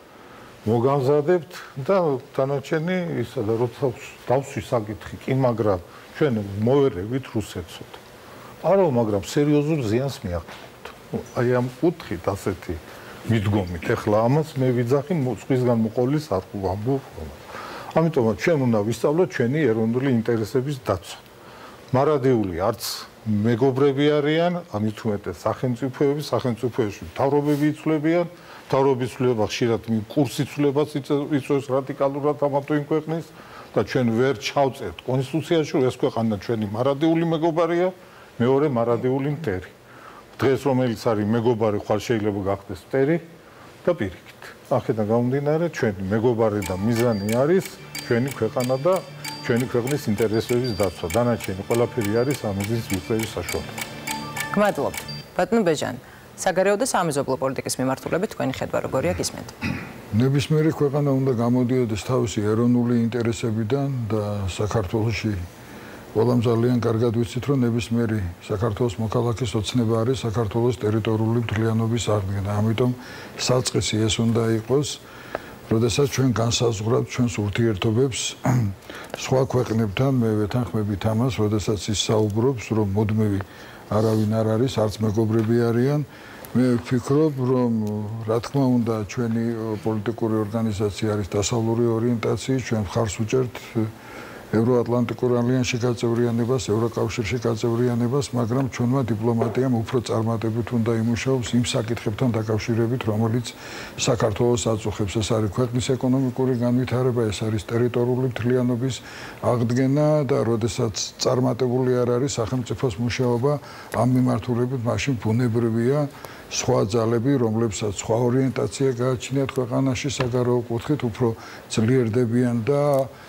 მოგამზადებთ და დანარჩენი ისა და როცა დავსვი საკითხი, კი მაგრამ ჩვენ მოვერევით რუსეთსო. არა, მაგრამ სერიოზულ ზიანს მიაყენებთ. აი ამ კუთხით ასეთი მიდგომით, ეხლა ამას მე ვიძახი სხვისგან მოყოლის არ ვამბობ. ამიტომაც ჩვენ უნდა ვისწავლოთ ჩვენი ეროვნული ინტერესების დაცვა. მარადიული არც მეგობრები არიან, ამით უმეტეს სახელმწიფოები, სახელმწიფოებში მთავრობები იცვლებიან, მთავრობის ცვლილება ხშირად კურსის ცვლილებას იწვევს რადიკალურად ამა თუ იმ ქვეყნის და ჩვენ ვერ ჩავწერთ კონსტიტუციაში, რომ ეს ქვეყანა ჩვენი მარადიული მეგობარია, მეორე მარადიული მტერი. დღეს რომელიც არის მეგობარი, ხვალ შეიძლება გახდეს მტერი და პირიქით. აქედან გამომდინარე, ჩვენი მეგობარი და მიზანი არის ჩვენი ქვეყანა და ჩვენი ქვეყნის ინტერესების დაცვა. დანარჩენი ყველაფერი არის ამ მიზნის მიღწევის საშუალება. გმადლობთ. ბატონო ბეჟან, საგარეო და სამეზობლო პოლიტიკის მიმართულებით თქვენი ხედვა როგორია გისმენთ? ნებისმიერი ქვეყანა უნდა გამოდიოდეს თავისი ეროვნული ინტერესებიდან და საქართველოში ყველამ ძალიან კარგად ვიცით, რომ ნებისმიერი საქართველოს მოქალაქის ოცნება არის საქართველოს ტერიტორიული მთლიანობის აღდგენა. ამიტომ საწყისი ეს უნდა იყოს, როდესაც ჩვენ განსაზღვრავთ ჩვენს ურთიერთობებს სხვა ქვეყნებთან, მე ვეთანხმებით ამას, როდესაც ის საუბრობს, რომ მუდმივი არავინ არ არის, არც მეგობრები არიან. მე ვფიქრობ, რომ რა თქმა უნდა ჩვენი პოლიტიკური ორგანიზაცია არის დასავლური ორიენტაციის, ჩვენ მხარს ვუჭერთ ევროატლანტიკურ ალიანსში გაწევრიანებას, ევროკავშირში გაწევრიანებას, მაგრამ ჩვენმა დიპლომატიამ უფრო წარმატებით უნდა იმუშაოს იმ საკითხებთან დაკავშირებით, რომელიც საქართველოს აწუხებს. ეს არის ქვეყნის ეკონომიკური განვითარება, ეს არის ტერიტორიული მთლიანობის აღდგენა და როდესაც წარმატებული არ არის სახელმწიფოს მუშაობა ამ მიმართულებით, მაშინ ბუნებრივია სხვა ძალები, რომლებსაც სხვა ორიენტაცია გააჩნიათ ქვეყანაში საგარეო კუთხით, უფრო ძლიერდებიან და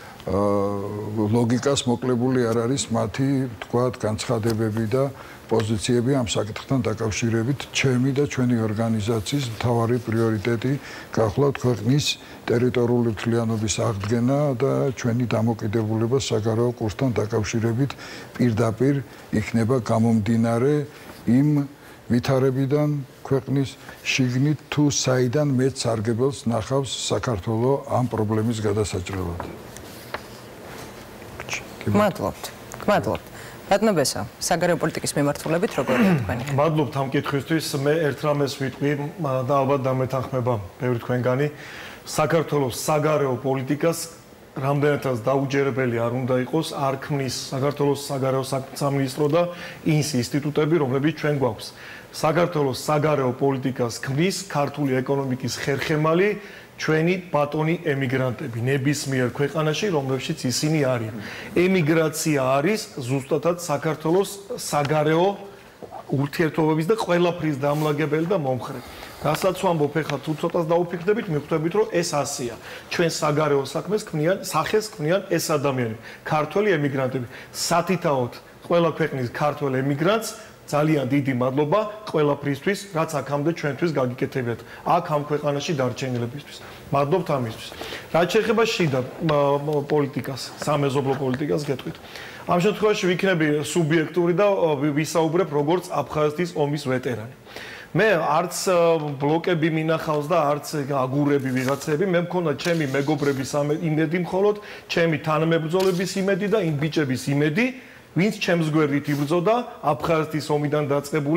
ლოგიკას მოკლებული არ არის მათი, თქვათ, განცხადებები და პოზიციები ამ საკითხთან დაკავშირებით. ჩემი და ჩვენი ორგანიზაციის მთავარი პრიორიტეტი გახლავთ ქვეყნის ტერიტორიული მთლიანობის აღდგენა და ჩვენი დამოკიდებულება საგარეო კურსთან დაკავშირებით პირდაპირ იქნება გამომდინარე იმ ვითარებიდან ქვეყნის შიგნით თუ საიდან მეც სარგებელს ნახავს საქართველოს ამ პრობლემის გადასაჭრელად. გმადლობთ. ბატონო ბესა, საგარეო პოლიტიკის მიმართულებით როგორია თქვენი? მადლობთ ამ კითხვისთვის. მე ერთ რამეს ვიტყვი და ალბათ დამეთანხმება ბევრი თქვენგანი. საქართველოს საგარეო პოლიტიკას რამდენადაც დაუჯერებელი არ უნდა იყოს, არ ქმნის საქართველოს საგარეო სამინისტრო და ის ინსტიტუტები, რომლებიც ჩვენ გვაქვს. საქართველოს საგარეო პოლიტიკას ქმნის ქართული ეკონომიკის ხერხემალი ჩვენი ბატონი ემიგრანტები ნებისმიერ ქვეყანაში, რომლებშიც ისინი არიან. ემიგრაცია არის ზუსტადად საქართველოს საგარეო ურთიერთობების და ყველაფრის დამლაგებელი და მომხრე. რასაც ვამბობ, ეხლა თუ ცოტას დაუფიქრდებით, მიხვდებით, რომ ეს ასია. ჩვენ საგარეო საქმეს ქმნიან, სახეს ქმნიან ეს ადამიანები, ქართველი ემიგრანტები. სათითაოდ ყველა ქვეყნის ქართველ ემიგრანტს ძალიან დიდი მადლობა ყველაფრისთვის, რაც აქამდე ჩვენთვის გაგიკეთებიათ. აქ ამ ქვეყანაში დარჩენილებისთვის. მადლობთ ამისთვის. რაც შეეხება შიდა პოლიტიკას, სამეზობლო პოლიტიკას გეტყვით. ამ შემთხვევაში ვიქნები სუბიექტური და ვისაუბრებ როგორც აფხაზეთის ომის ვეტერანი. მე არც ბლოკები მინახავს და არც აგურები ვიღაცები, მე მქონდა ჩემი მეგობრების იმედი მხოლოდ, ჩემი თანამებრძოლების იმედი და იმ ბიჭების იმედი, ვინც ჩემს გვერდით იბრძოდა აფხაზეთის ომიდან დაწყებული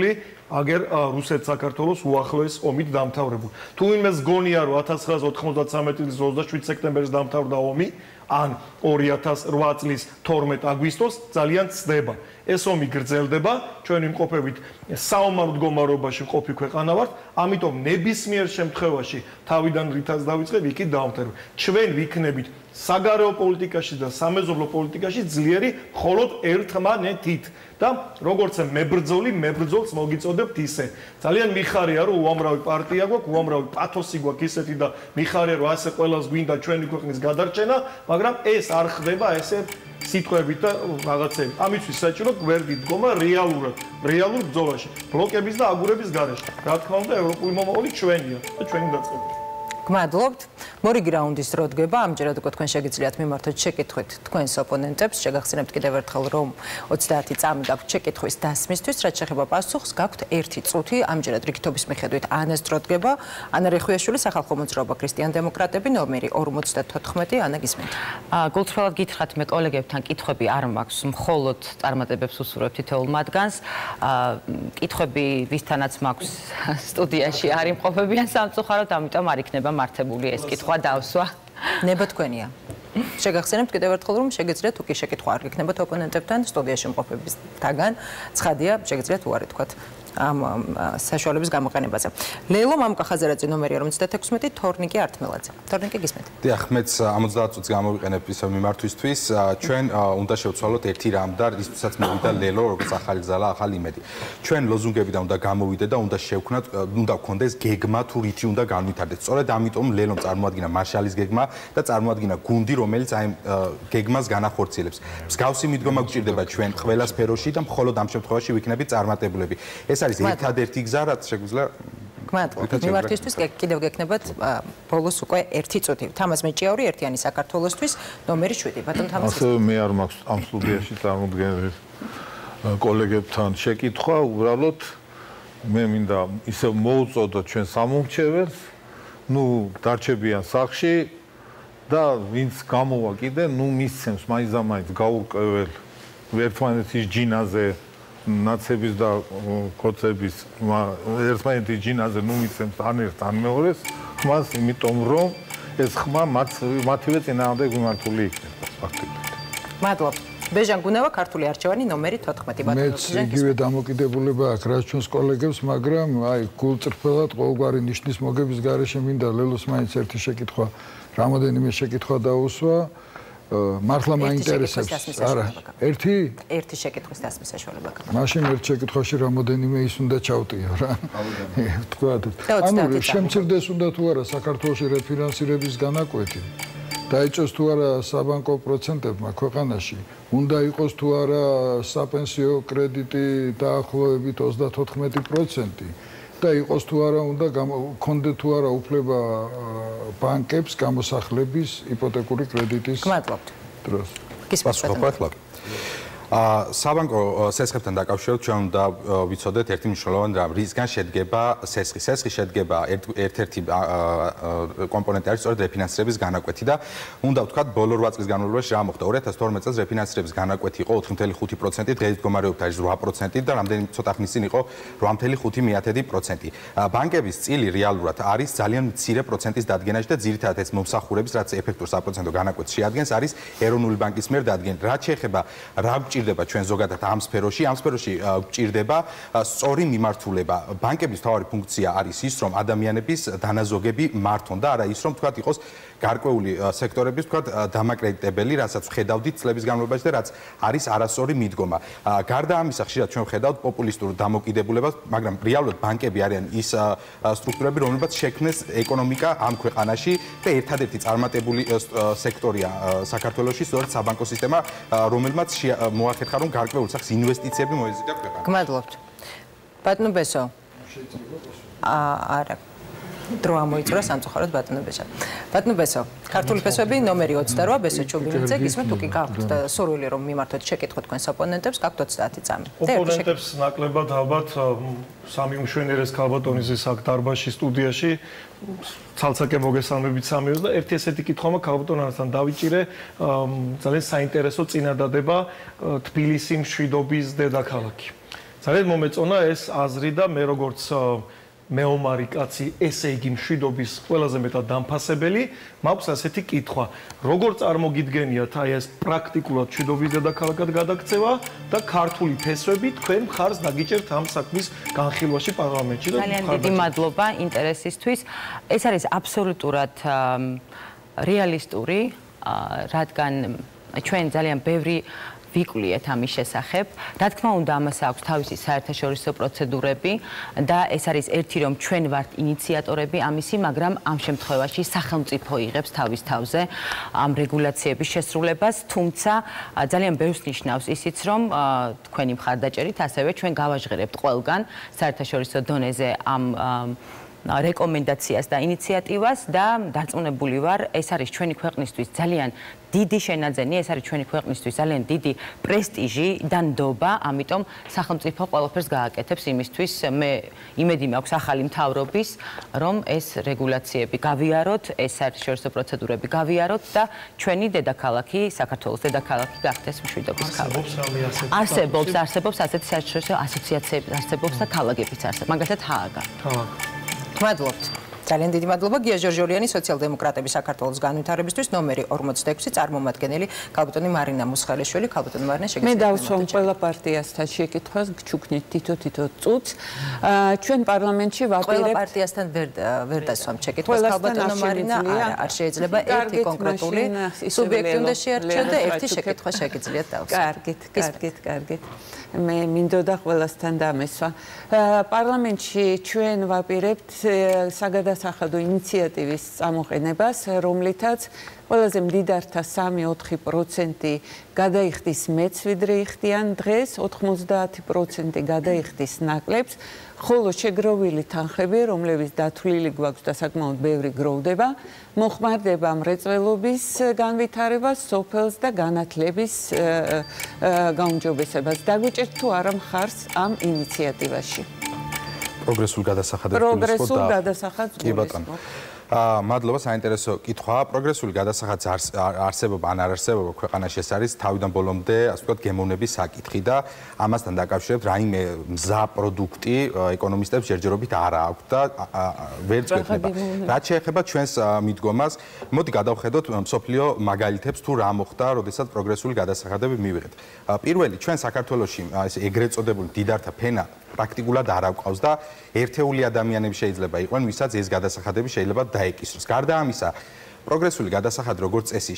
აგერ რუსეთ-საქართველოს უახლოეს ომით დამთავრებული. თუ იმეს გონია, რომ 1993 წლის 27 სექტემბერს დამთავრდა ომი, ან 2008 წლის 12 აგვისტოს ძალიან ცდება. ეს ომი გრძელდება, ჩვენ ვიმყოფებით საომარ მდგომარეობაში მყოფი ქვეყანა ვართ, ამიტომ ნებისმიერ შემთხვევაში თავიდან რითაც დავიწყებ, იქით დავამთავრებ. ჩვენ ვიქნებით საგარეო პოლიტიკაში და სამეზობლო პოლიტიკაში ძლიერი მხოლოდ ერთმანეთით. და როგორც მებრძოლი, მებრძოლს მოგიწოდებთ ისე. ძალიან მიხარია, რომ უამრავი პარტია გვაქვს, უამრავი პათოსი გვაქვს ისეთი და მიხარია, რომ ასე ყველას გვინდა ჩვენი ქვეყნის გადარჩენა, მაგრამ ეს არ ხდება ესე სიტყვებით და რაღაცებით. ამისთვის საჭირო გვერდი დგომა რეალურ ბრძოლაში, ბლოკების და აგურების გარეშე. რა თქმა უნდა, ევროპული მომავალი ჩვენია და ჩვენი დაწყებით. გმადლობთ. მორიგი რაუნდის დრო დგება. ამჯერად უკვე თქვენ შეგიძლიათ მიმართოთ შეკითხვით თქვენს ოპონენტებს. შეგახსენებთ კიდევ ერთხელ, რომ 30 წამი გაქვთ შეკითხვის დასმისთვის, რაც შეეხება პასუხს, გაქვთ 1 წუთი. ამჯერად რიგითობის მიხედვით ანას დრო დგება. ანა რეხვიაშვილი, სახალხო მოძრაობა ქრისტიან დემოკრატები, ნომერი 54. ანა გისმენთ. გულწრფელად გითხრათ, მე კოლეგებთან კითხვები არ მაქვს, მხოლოდ წარმატებებს უსურვებ თითოეულ მათგანს. კითხვები ვისთანაც მაქვს სტუდიაში არ იმყოფებიან სამწუხაროდ, ამიტომ არ იქნება მართებული ეს კითხვა დავსვა. ნება თქვენია. შეგახსენებთ კიდევ ერთხელ, რომ შეგეძლიათ თუ კი შეკითხვა არ გექნებათ ოპონენტებთან სტუდიაში მყოფებისთაგან, ცხადია, შეგეძლიათ უარი თქვათ ამ საშუალების გამოყენებაზე. ლეილო მამუკა ხაზარაძე ნომერი 56, თორნიკე ართმელაძე. თორნიკე გისმენთ. დიახ, მეც 70 წუთს გამოვიყენებ ის მიმართვისთვის. ჩვენ უნდა შევცვალოთ ერთი რამ და ისთვისაც მოვიდა ლელო, როგორც ახალი გზალა, ახალი იმედი. ჩვენ ლოზუნგებიდან უნდა გამოვიდეთ და უნდა შევქნათ, უნდა გქონდეს გეგმა თუ რითი უნდა განვითარდეს. სწორედ ამიტომ ლელომ წარმოადგინა მარშალის გეგმა და წარმოადგინა გუნდი, რომელიც აი გეგმას განახორციელებს. მსგავსი მიდგომა გვჭირდება ჩვენ ყველა სფეროში და მხოლოდ ამ შემთხვევაში ვიქნებით წარმატებულები. ეს არის ერთადერთი გზა, რაც შეგვიძლია გმადლობთ. მიმართვისთვის კიდევ გექნებათ ბოლოს უკვე 1 წუთი. თამაზ მეჭიაური ერთიანი საქართველოსთვის ნომერი 7. ბატონ თამაზ. ასევე მე არ მაქვს ამ სტუდიაში წარმოდგენილი კოლეგებთან შეკითხვა, უბრალოდ მე მინდა ისევ მოუწოდოთ ჩვენ სამომრჩეველს, დარჩებიან სახლში და ვინც გამოვა კიდე, მისცემს მაინც გაურკვეველ ერთმანეთის ჯინაზე ნაცების და კოცების ერთმანეთის ჯინაზე მისცემს ან ერთ ან მეორეს ხმას, იმიტომ რომ ეს ხმა მათივე წინააღმდეგ მიმართული იქნება ფაქტობრივად. მადლობთ. ბეჟან გუნევა, ქართული არჩევანი ნომერი 14. ბატონო. მეც იგივე დამოკიდებულება აქვს რაც ჩვენს კოლეგებს, მაგრამ აი გულწრფელად ყოველგვარი ნიშნის მოგების გარეშე მინდა ლელოს მაინც ერთი შეკითხვა, რამოდენიმე შეკითხვა დაუსვა. მართლა მაინტერესებს. არა, ერთი შეკითხვის დასმის საშუალება გაქვს. მაშინ ერთ შეკითხვაში რამოდენიმე ის უნდა ჩავტიო რა. თქვათ. ანუ შემცირდეს უნდა თუ არა საქართველოს რეფინანსირების განაკვეთი. დაიჭოს თუ არა საბანკო პროცენტებმა ქვეყანაში, უნდა იყოს თუ არა საპენსიო კრედიტი დაახლოებით 34% და იყოს თუ არა უნდა გქონდეთ თუ არა უფლება ბანკებს გამოსახლების იპოთეკური კრედიტის დროს. გისმენთ. საბანკო სესხებთან დაკავშირებით ჩვენ უნდა ვიცოდეთ ერთი მნიშვნელოვანი რამ, რისგან შედგება სესხი. სესხი შედგება ერთ-ერთი კომპონენტი არის სწორედ რეფინანსირების განაკვეთი და უნდა ვთქვათ ბოლო 8 წლის განმავლობაში რა მოხდა. 2012 წელს რეფინანსირების განაკვეთი იყო 4.5%, დღეს მდგომარეობით არის 8% და რამდენი ცოტა ხნის წინ იყო 8.5%. ბანკების წილი რეალურად არის ძალიან მცირე პროცენტის დადგენაში და ძირითადად ეს მომსახურების რაც ეფექტურ საპროცენტო განაკვეთს შეადგენს არის ეროვნული ბანკის მიერ დადგენილი. რაც შეეხება რა გვჭირდება ჩვენ ზოგადად ამ სფეროში გვჭირდება სწორი მიმართულება. ბანკების მთავარი ფუნქცია არის ის, რომ ადამიანების დანაზოგები მართონ და არა ის, რომ თქვათ იყოს გარკვეული სექტორების თქვათ დამაკრედიტებელი, რასაც ვხედავდით წლების განმავლობაში და რაც არის არასწორი მიდგომა. გარდა ამისა, ხშირად ჩვენ ვხედავთ პოპულისტურ დამოკიდებულებას, მაგრამ რეალურად ბანკები არიან ის სტრუქტურები, რომლებიც შექმნეს ეკონომიკა ამ ქვეყანაში და ერთადერთი წარმატებული სექტორია საქართველოში, სწორედ საბანკო სისტემა, რომელმაც მოახერხა, რომ გარკვეული სახის ინვესტიციები მოეზიდა ქვეყანაში. გმადლობთ. ბატონო ბესო. არა. დრო ამოიწურა სამწუხაროდ ბატონო ბესო. ბატონო ბესო, ქართული ფესვები ნომერი 28, ბესო ჩუბინიძე, გისმენთ თუ კი გაქვთ სურვილი რომ მიმართოთ შეკითხვა თქვენს ოპონენტებს, გაქვთ 30 წამი. ოპონენტებს ნაკლებად ალბათ სამი მშვენიერეს ქალბატონიზის აქ დარბაზში სტუდიაში ცალცაკე მოგესალმებით სამიოს და ერთი ესეთი კითხვა მაქვს ქალბატონთან დავიჭირე ძალიან საინტერესო წინადადება თბილისი მშვიდობის დედაქალაქი. ძალიან მომეწონა ეს აზრი და მე როგორც მეომარი კაცი, ესე იგი მშვიდობის ყველაზე მეტად დამფასებელი, მაქვს ასეთი კითხვა. როგორ წარმოგიდგენიათ აი ეს პრაქტიკულად მშვიდობის დედაქალაქად გადაქცევა და ქართული ფესვები თქვენ მხარს დაგიჭერთ ამ საქმის განხილვაში პარლამენტში და ძალიან დიდი მადლობა ინტერესისთვის. ეს არის აბსოლუტურად რეალისტური, რადგან ჩვენ ძალიან ბევრი ვიკვლიეთ ამის შესახებ. რა თქმა უნდა, ამას აქვს თავისი საერთაშორისო პროცედურები და ეს არის ერთი რომ ჩვენ ვართ ინიციატორები ამისი, მაგრამ ამ შემთხვევაში სახელმწიფო იღებს თავის თავზე ამ რეგულაციების შესრულებას, თუმცა ძალიან ბევრს ნიშნავს ისიც, რომ თქვენი მხარდაჭერით ასევე ჩვენ გავაჟღერებთ ყველგან საერთაშორისო დონეზე ამ რეკომენდაციას და ინიციატივას და დარწმუნებული ვარ, ეს არის ჩვენი ქვეყნისთვის ძალიან დიდი შენაძენი, ეს არის ჩვენი ქვეყნისთვის ძალიან დიდი პრესტიჟი და ნდობა, ამიტომ სახელმწიფო ყველაფერს გააკეთებს იმისთვის, მე იმედი მაქვს ახალი მთავრობის, რომ ეს რეგულაციები გავიაროთ, ეს საერთაშორისო პროცედურები გავიაროთ და ჩვენი დედაქალაქი, საქართველოს დედაქალაქი გახდეს მშვიდობის ქალაქი. არსებობს ასეთი საერთაშორისო ასოციაციები, არსებობს და ქალაქებიც არსებობს, მაგალითად ჰააგა. მადლობთ. ძალიან დიდი მადლობა გია ჟორჟოლიანი სოციალ-დემოკრატების საქართველოს განვითარებისთვის ნომერი 46 წარმომადგენელი ქალბატონი მარინა მუსხელიშვილი. ქალბატონი მარინა შეგიძლიათ. მე დავსვამ ყველა პარტიასთან შეკითხვას, გჩუქნით თითო წუთს. ჩვენ პარლამენტში ვაპირებთ ყველა პარტიასთან ვერ დასვამ შეკითხვას. ქალბატონი მარინა არ შეიძლება ერთი კონკრეტული სუბიექტი უნდა შეარჩიოთ და ერთი შეკითხვა შეგიძლიათ დავსვამ. კარგით. მე მინდოდა ყველასთან დამესვა. პარლამენტში ჩვენ ვაპირებთ საგადასახადო ინიციატივის წამოყენებას, რომლითაც ყველაზე მდიდართა 3-4% გადაიხდის მეც ვიდრე იხდიან დღეს, 90% გადაიხდის ნაკლებს, ხოლო შეგროვილი თანხები, რომლებიც დათვლილი გვაქვს და საკმაოდ ბევრი გროვდება, მოხმარდება მრეწველობის განვითარებას, სოფელს და განათლების გაუმჯობესებას. დაგვიჭერთ თუ არა მხარს ამ ინიციატივაში? პროგრესულ გადასახადებს პროგრესულ გადასახადს გულისხმობ. მადლობა, საინტერესო კითხვაა. პროგრესული გადასახადის არსებობა ან არ არსებობა ქვეყანაში ეს არის თავიდან ბოლომდე, ასე ვთქვათ, გემოვნების საკითხი და ამასთან დაკავშირებით რაიმე მზა პროდუქტი ეკონომისტებს ჯერჯერობით არ აქვს და ვერ წვეთნება. რაც შეეხება ჩვენს მიდგომას, მოდი გადავხედოთ მსოფლიო მაგალითებს თუ რა მოხდა, როდესაც პროგრესული გადასახადები მივიღეთ. პირველი, ჩვენ საქართველოში ეს ეგრეთ წოდებული მდიდართა ფენა პრაქტიკულად არ აღვყავს და ერთეული ადამიანები შეიძლება იყვნენ, ვისაც ეს გადასახადები შეიძლება დაეკისროს. გარდა ამისა, პროგრესული გადასახადი როგორც წესი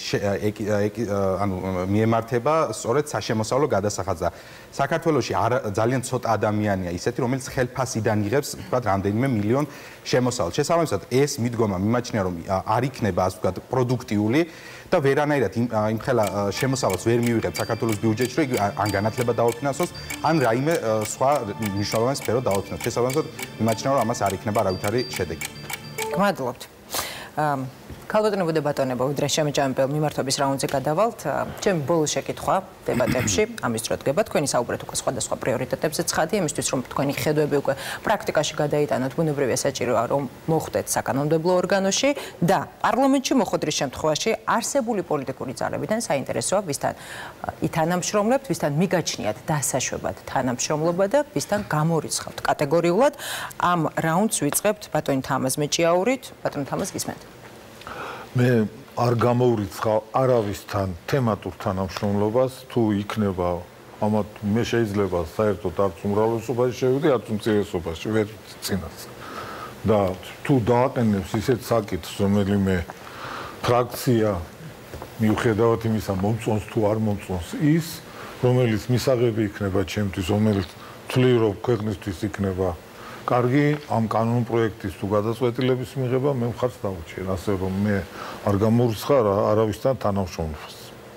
მიემართება სწორედ საშემოსავლო გადასახადს და საქართველოში ძალიან ცოტა ადამიანია ისეთი, რომელიც ხელფასიდან იღებს, ვთქვათ, რამდენიმე მილიონ შემოსავალს. შესაბამისად, ეს მიდგომა მიმაჩნია, რომ არ იქნება, ასე ვთქვათ, პროდუქტიული და ვერანაირად იმ ხელა შემოსავალს ვერ მივიღებ საქართველოს ბიუჯეტში, რომ ან განათლება დაუფინანსოს, ან რაიმე სხვა მნიშვნელოვანი სფერო დაუფინანსოს. შესაბამისად, მიმაჩნია, რომ ამას არ იქნება არავითარი შედეგი. გმადლობთ. ქალბატონო დებატონებო, ვიდრე შემეჭამებელ მიმართობის რაუნდზე გადავალთ. ჩემი ბოლო შეკითხვა დებატებში, ამის დრო დგება თქვენი საუბრეთ უკვე სხვადასხვა პრიორიტეტებზე ცხადი, იმისთვის რომ თქვენი ხედვები უკვე პრაქტიკაში გადაიტანოთ, ბუნებრივია საჭიროა რომ მოხვდეთ საკანონმდებლო ორგანოში და პარლამენტში მოხვედრის შემთხვევაში არსებული პოლიტიკური ძალებიდან საინტერესოა ვისთან ითანამშრომლებთ, ვისთან მიგაჩნიათ დასაშვებად თანამშრომლობა და ვისთან გამორიცხავთ კატეგორიულად. ამ რაუნდს ვიწყებთ ბატონი თამაზ მეჭიაურით. ბატონი თამაზ, გისმენთ. მე არ გამოვრიცხავ არავისთან თემატურ თანამშრომლობას, თუ იქნება ამათ მე შეიძლება საერთოდ არც უმრავლესობაში შევიდე, არც უმცირესობაში ვერ წინას. და თუ დააყენებს ისეთ საკითხს, რომელიმე ფრაქცია მიუხედავად იმისა, მომწონს თუ არ მომწონს ის, რომელიც მისაღები იქნება ჩემთვის, რომელიც თვლი რომ ქვეყნისთვის იქნება კარგი ამ კანონ პროექტის თუ გადაწყვეტილების მიღება მე მხარს დავუჭერ, ასე რომ მე არ გამორიცხავ არავისთან თანამშრომლობას.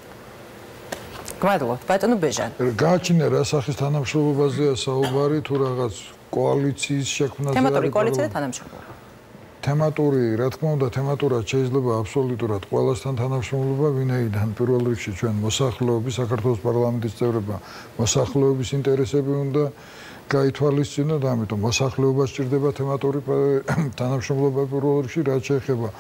გმადლობთ, ბატონო ბეჟან. გააჩნია რა სახის თანამშრომლობაზეა საუბარი თუ რაღაც კოალიციის შექმნაზე? თემატური კოალიცია და თანამშრომლობა. თემატური, რა თქმა უნდა, თემატურად შეიძლება აბსოლუტურად ყველასთან თანამშრომლობა, ვინაიდან პირველ რიგში ჩვენ მოსახლეობის, საქართველოს პარლამენტის წევრებმა მოსახლეობის ინტერესები უნდა გაითვალისწინოთ, ამიტომ მოსახლეობას სჭირდება თემატური თანამშრომლობა პირველ რიგში, რაც შეეხება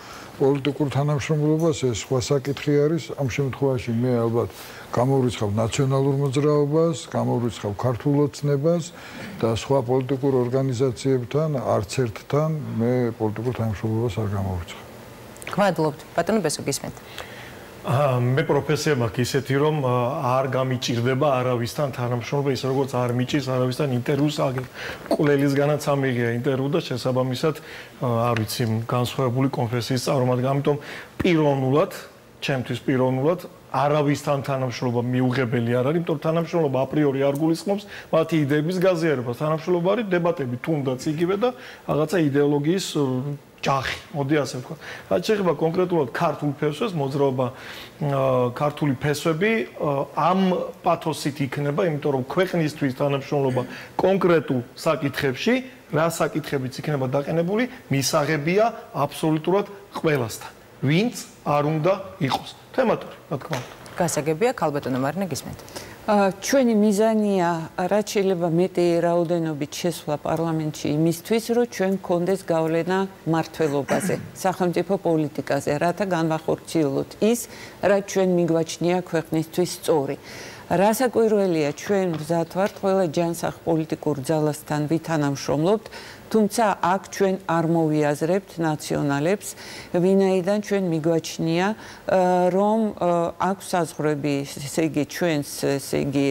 პოლიტიკურ თანამშრომლობას ეს სხვა საკითხი არის. ამ შემთხვევაში მე ალბათ გამოვრიცხავ ნაციონალურ მოძრაობას, გამოვრიცხავ ქართულ ოცნებას და სხვა პოლიტიკურ ორგანიზაციებთან არც ერთთან მე პოლიტიკურ თანამშრომლობას არ გამოვრიცხავ. გმადლობთ. ბატონო ბესო გისმენთ. მე პროფესია მაქვს ისეთი, რომ არ გამიჭირდება არავისთან თანამშრომლობა, ისე როგორც არ მიჭირს არავისთან ინტერვიუს აგერ. კვლელისგანაც ამიღია ინტერვიუ და შესაბამისად, არ ვიცი, განსხვავებული კონფესიის წარმომადგენელი, ამიტომ პიროვნულად, ჩემთვის პიროვნულად არავისთან თანამშრომლობა მიუღებელი არ არის, იმიტომ რომ თანამშრომლობა აპრიორი არ გულისხმობს მათი იდეების გაზიარებას. თანამშრომლობა არის დებატები თუნდაც იგივე და რაღაცა იდეოლოგიის ჯახი, მოდი ასე ვთქვა. რაც შეეხება კონკრეტულად ქართულ ფესვებს, მოძრაობა ქართული ფესვები ამ პათოსით იქნება, იმიტომ რომ ქვეყნისთვის თანამშრომლობა კონკრეტულ საკითხებში, რა საკითხებიც იქნება დაყენებული, მისაღებია აბსოლუტურად ყველასთან. ვინც არ უნდა იყოს. თემატური, რა თქმა უნდა. გასაგებია, ქალბატონო მარინა გისმენთ. ჩვენი მიზანია რაც შეიძლება მეტი რაოდენობით შესვლა პარლამენტში იმისთვის, რომ ჩვენ გქონდეს გავლენა მართლობაზე, სახელმწიფო პოლიტიკაზე, რათა განვახორციელოთ ის, რაც ჩვენ მიგვაჩნია ქვეყნისთვის სწორი. რასაკვირველია, ჩვენ მზად ვართ ყველა ჯანსაღ პოლიტიკურ ძალასთან ვითანამშრომლობთ, თუმცა აქ ჩვენ არ მოვიაზრებთ ნაციონალებს, ვინაიდან ჩვენ მიგვაჩნია, რომ აქვს საზღვრები, ესე იგი ჩვენს, ესე იგი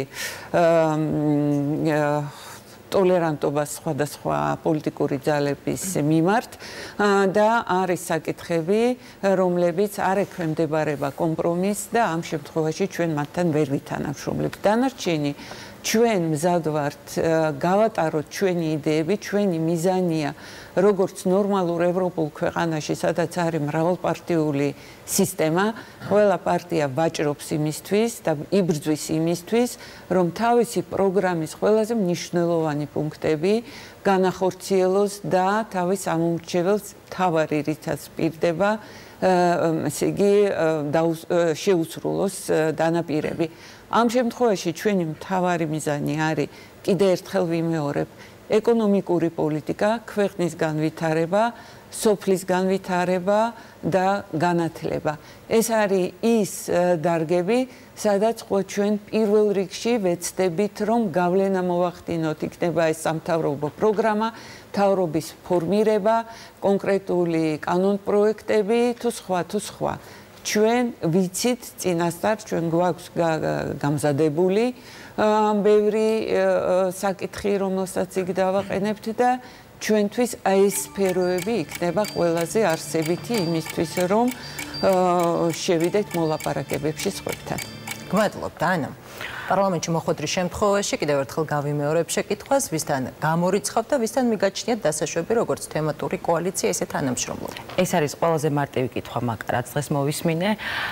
ტოლერანტობა სხვადასხვა პოლიტიკური ძალების მიმართ და არის საკითხები, რომლებიც არ ექვემდებარება კომპრომისს და ამ შემთხვევაში ჩვენ მათთან ვერ ვითანამშრომლებთ. დანარჩენი ჩვენ მზად ვართ გავატაროთ ჩვენი იდეები, ჩვენი მიზანია, როგორც ნორმალურ ევროპულ ქვეყანაში, სადაც არის მრავალპარტიული სისტემა, ყველა პარტია ვაჭრობს იმისთვის და იბრძვის იმისთვის, რომ თავისი პროგრამის ყველაზე მნიშვნელოვანი პუნქტები განახორციელოს და თავის ამომრჩეველს მთავარი რითაც პირდება, ესე იგი შეუსრულოს დანაპირები. ამ შემთხვევაში ჩვენი მთავარი მიზანი არის კიდევ ერთხელ ვიმეორებ ეკონომიკური პოლიტიკა, ქვეყნის განვითარება, სოფლის განვითარება და განათლება. ეს არის ის დარგები, სადაც ჩვენ პირველ რიგში ვეცდებით, რომ გავლენა მოვახდინოთ, იქნება ეს სამთავრობო პროგრამა, მთავრობის ფორმირება, კონკრეტული კანონპროექტები თუ სხვა. ჩვენ ვიცით წინასწარ, ჩვენ გვაქვს გამზადებული ბევრი საკითხი, რომელსაც იქ დავაყენებთ და ჩვენთვის აი ეს სფეროები იქნება ყველაზე არსებითი იმისთვის, რომ შევიდეთ მოლაპარაკებებში სხვებთან. გმადლობთ, ანა. პარლამენტში მოხვედრის შემთხვევაში კიდევ ერთხელ გავიმეორებ შეკითხვას, ვისთან გამორიცხავთ და ვისთან მიგაჩნიათ დასაშვები, როგორც თემატური კოალიცია, ისე თანამშრომლობა. ეს არის ყველაზე მარტივი კითხვა, მაგრამ რაც დღეს მოვისმინე.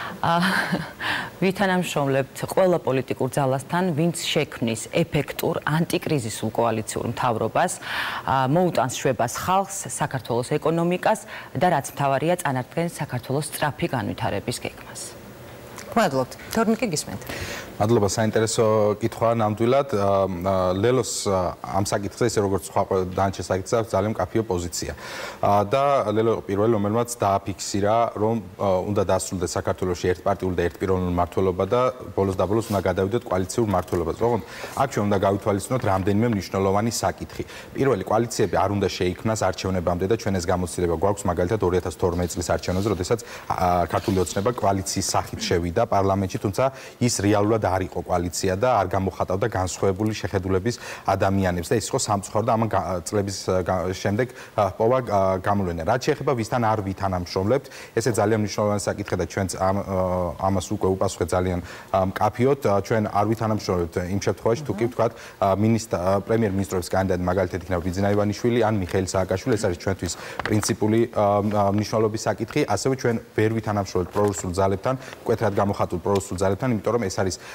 ვითანამშრომლებთ ყველა პოლიტიკურ ძალასთან, ვინც შექმნის ეფექტურ ანტიკრიზისულ კოალიციურ მთავრობას, მოუტანს შვებას ხალხს, საქართველოს ეკონომიკას და რაც მთავარია, წანარდგენს საქართველოს სწრაფი განვითარების გეგმას. გმადლობთ. თორნიკე გისმენთ. მადლობა, საინტერესო კითხვაა ნამდვილად. ლელოს ამ საკითხზე ისე როგორც სხვა დანარჩენ საკითხზე აქვს ძალიან მკაფიო პოზიცია. და ლელო პირველი რომელმაც დააფიქსირა, რომ უნდა დასრულდეს საქართველოში ერთპარტიული და ერთპიროვნული მმართველობა და ბოლოს და ბოლოს უნდა გადავიდეთ კოალიციურ მმართველობაზე. ოღონდ აქ ჩვენ უნდა გავითვალისწინოთ რამდენიმე მნიშვნელოვანი საკითხი. პირველი, კოალიციები არ უნდა შეიქმნას არჩევნებამდე და ჩვენ ეს გამოცდილება გვაქვს მაგალითად 2012 წლის არჩევნებზე, როდესაც ქართული ოცნება კოალიციის სახით შევიდა პარლამენტში, თუმცა ის რეალურად არ იყო კოალიცია და არ გამოხატავდა განსხვავებული შეხედულების ადამიანებს და ის იყო სამწუხარო და ამ წლების შემდეგ პოვა გამოვლენა. რაც შეეხება ვისთან არ ვითანამშრომლებთ, ესე ძალიან მნიშვნელოვანი საკითხია და ჩვენც ამას უკვე უპასუხეთ ძალიან მკაფიოდ. ჩვენ არ ვითანამშრომლებთ იმ შემთხვევაში, თუ კი ვთქვათ, პრემიერ-მინისტრობის კანდიდატი მაგალითად იქნება ბიძინა ივანიშვილი ან მიხეილ სააკაშვილი, ეს არის ჩვენთვის პრინციპული მნიშვნელობის საკითხი. ასევე ჩვენ ვერ ვითანამშრომლებთ პრორუსულ ძალებთან, მკვეთრად გამოხატულ პრორუსულ ძალებთან, იმიტომ რომ ეს არის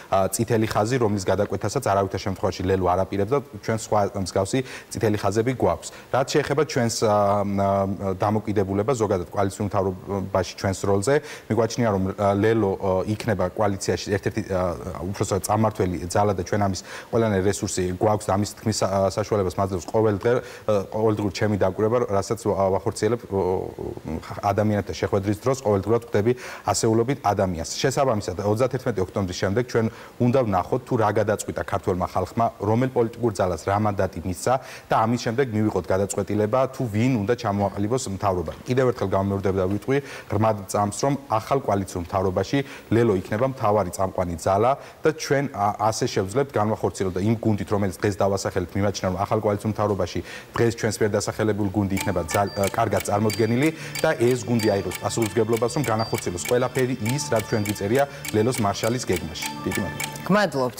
წითელი ხაზი, რომლის გადაკვეთასაც არავითარ შემთხვევაში ლელო არ აპირებს და ჩვენ სხვა მსგავსი წითელი ხაზები გვაქვს. რაც შეეხება ჩვენს დამოკიდებულებას ზოგადად კოალიციურ მთავრობაში ჩვენს როლზე, მიგვაჩნია რომ ლელო იქნება კოალიციაში ერთ-ერთი უпроსტად წარმართველი ძალა და ჩვენ ამის ყველანაირი რესურსი გვაქვს და ამის თქმის საშუალებას მაძლევს ყოველდღიურ ჩემი დაკვირვება, რასაც ვახორციელებ ადამიანებთან შეხვედრის დროს ყოველდღურად ვხვდები ასეულობით ადამიანს. შესაბამისად 31 ოქტომბრის შემდეგ ჩვენ უნდა ვნახოთ თუ რა გადაწყვიტა ქართველმა ხალხმა, რომელ პოლიტიკურ ძალას რა მანდატი მისცა და ამის შემდეგ მივიღოთ გადაწყვეტილება თუ ვინ უნდა ჩამოაყალიბოს მთავრობა. კიდევ ერთხელ გამეორდებ და ვიტყვი, ღრმად წამს რომ ახალ კოალიციურ მთავრობაში ლელო იქნება მთავარი წამყვანი ძალა და ჩვენ ასე შევძლებთ განვახორციელოთ და იმ გუნდით, რომელიც დღეს დავასახელეთ, მიმაჩნია რომ ახალ კოალიციურ მთავრობაში დღეს ჩვენს მიერ დასახელებულ გუნდი იქნება კარგად წარმოდგენილი და ეს გუნდი აიღოს პასუხისმგებლობას, რომ განახორციელოს ყველაფერი ის, რაც ჩვენ გვიწერია ლელოს მარშალის გეგმაში. დიდი მადლობა. გმადლობთ.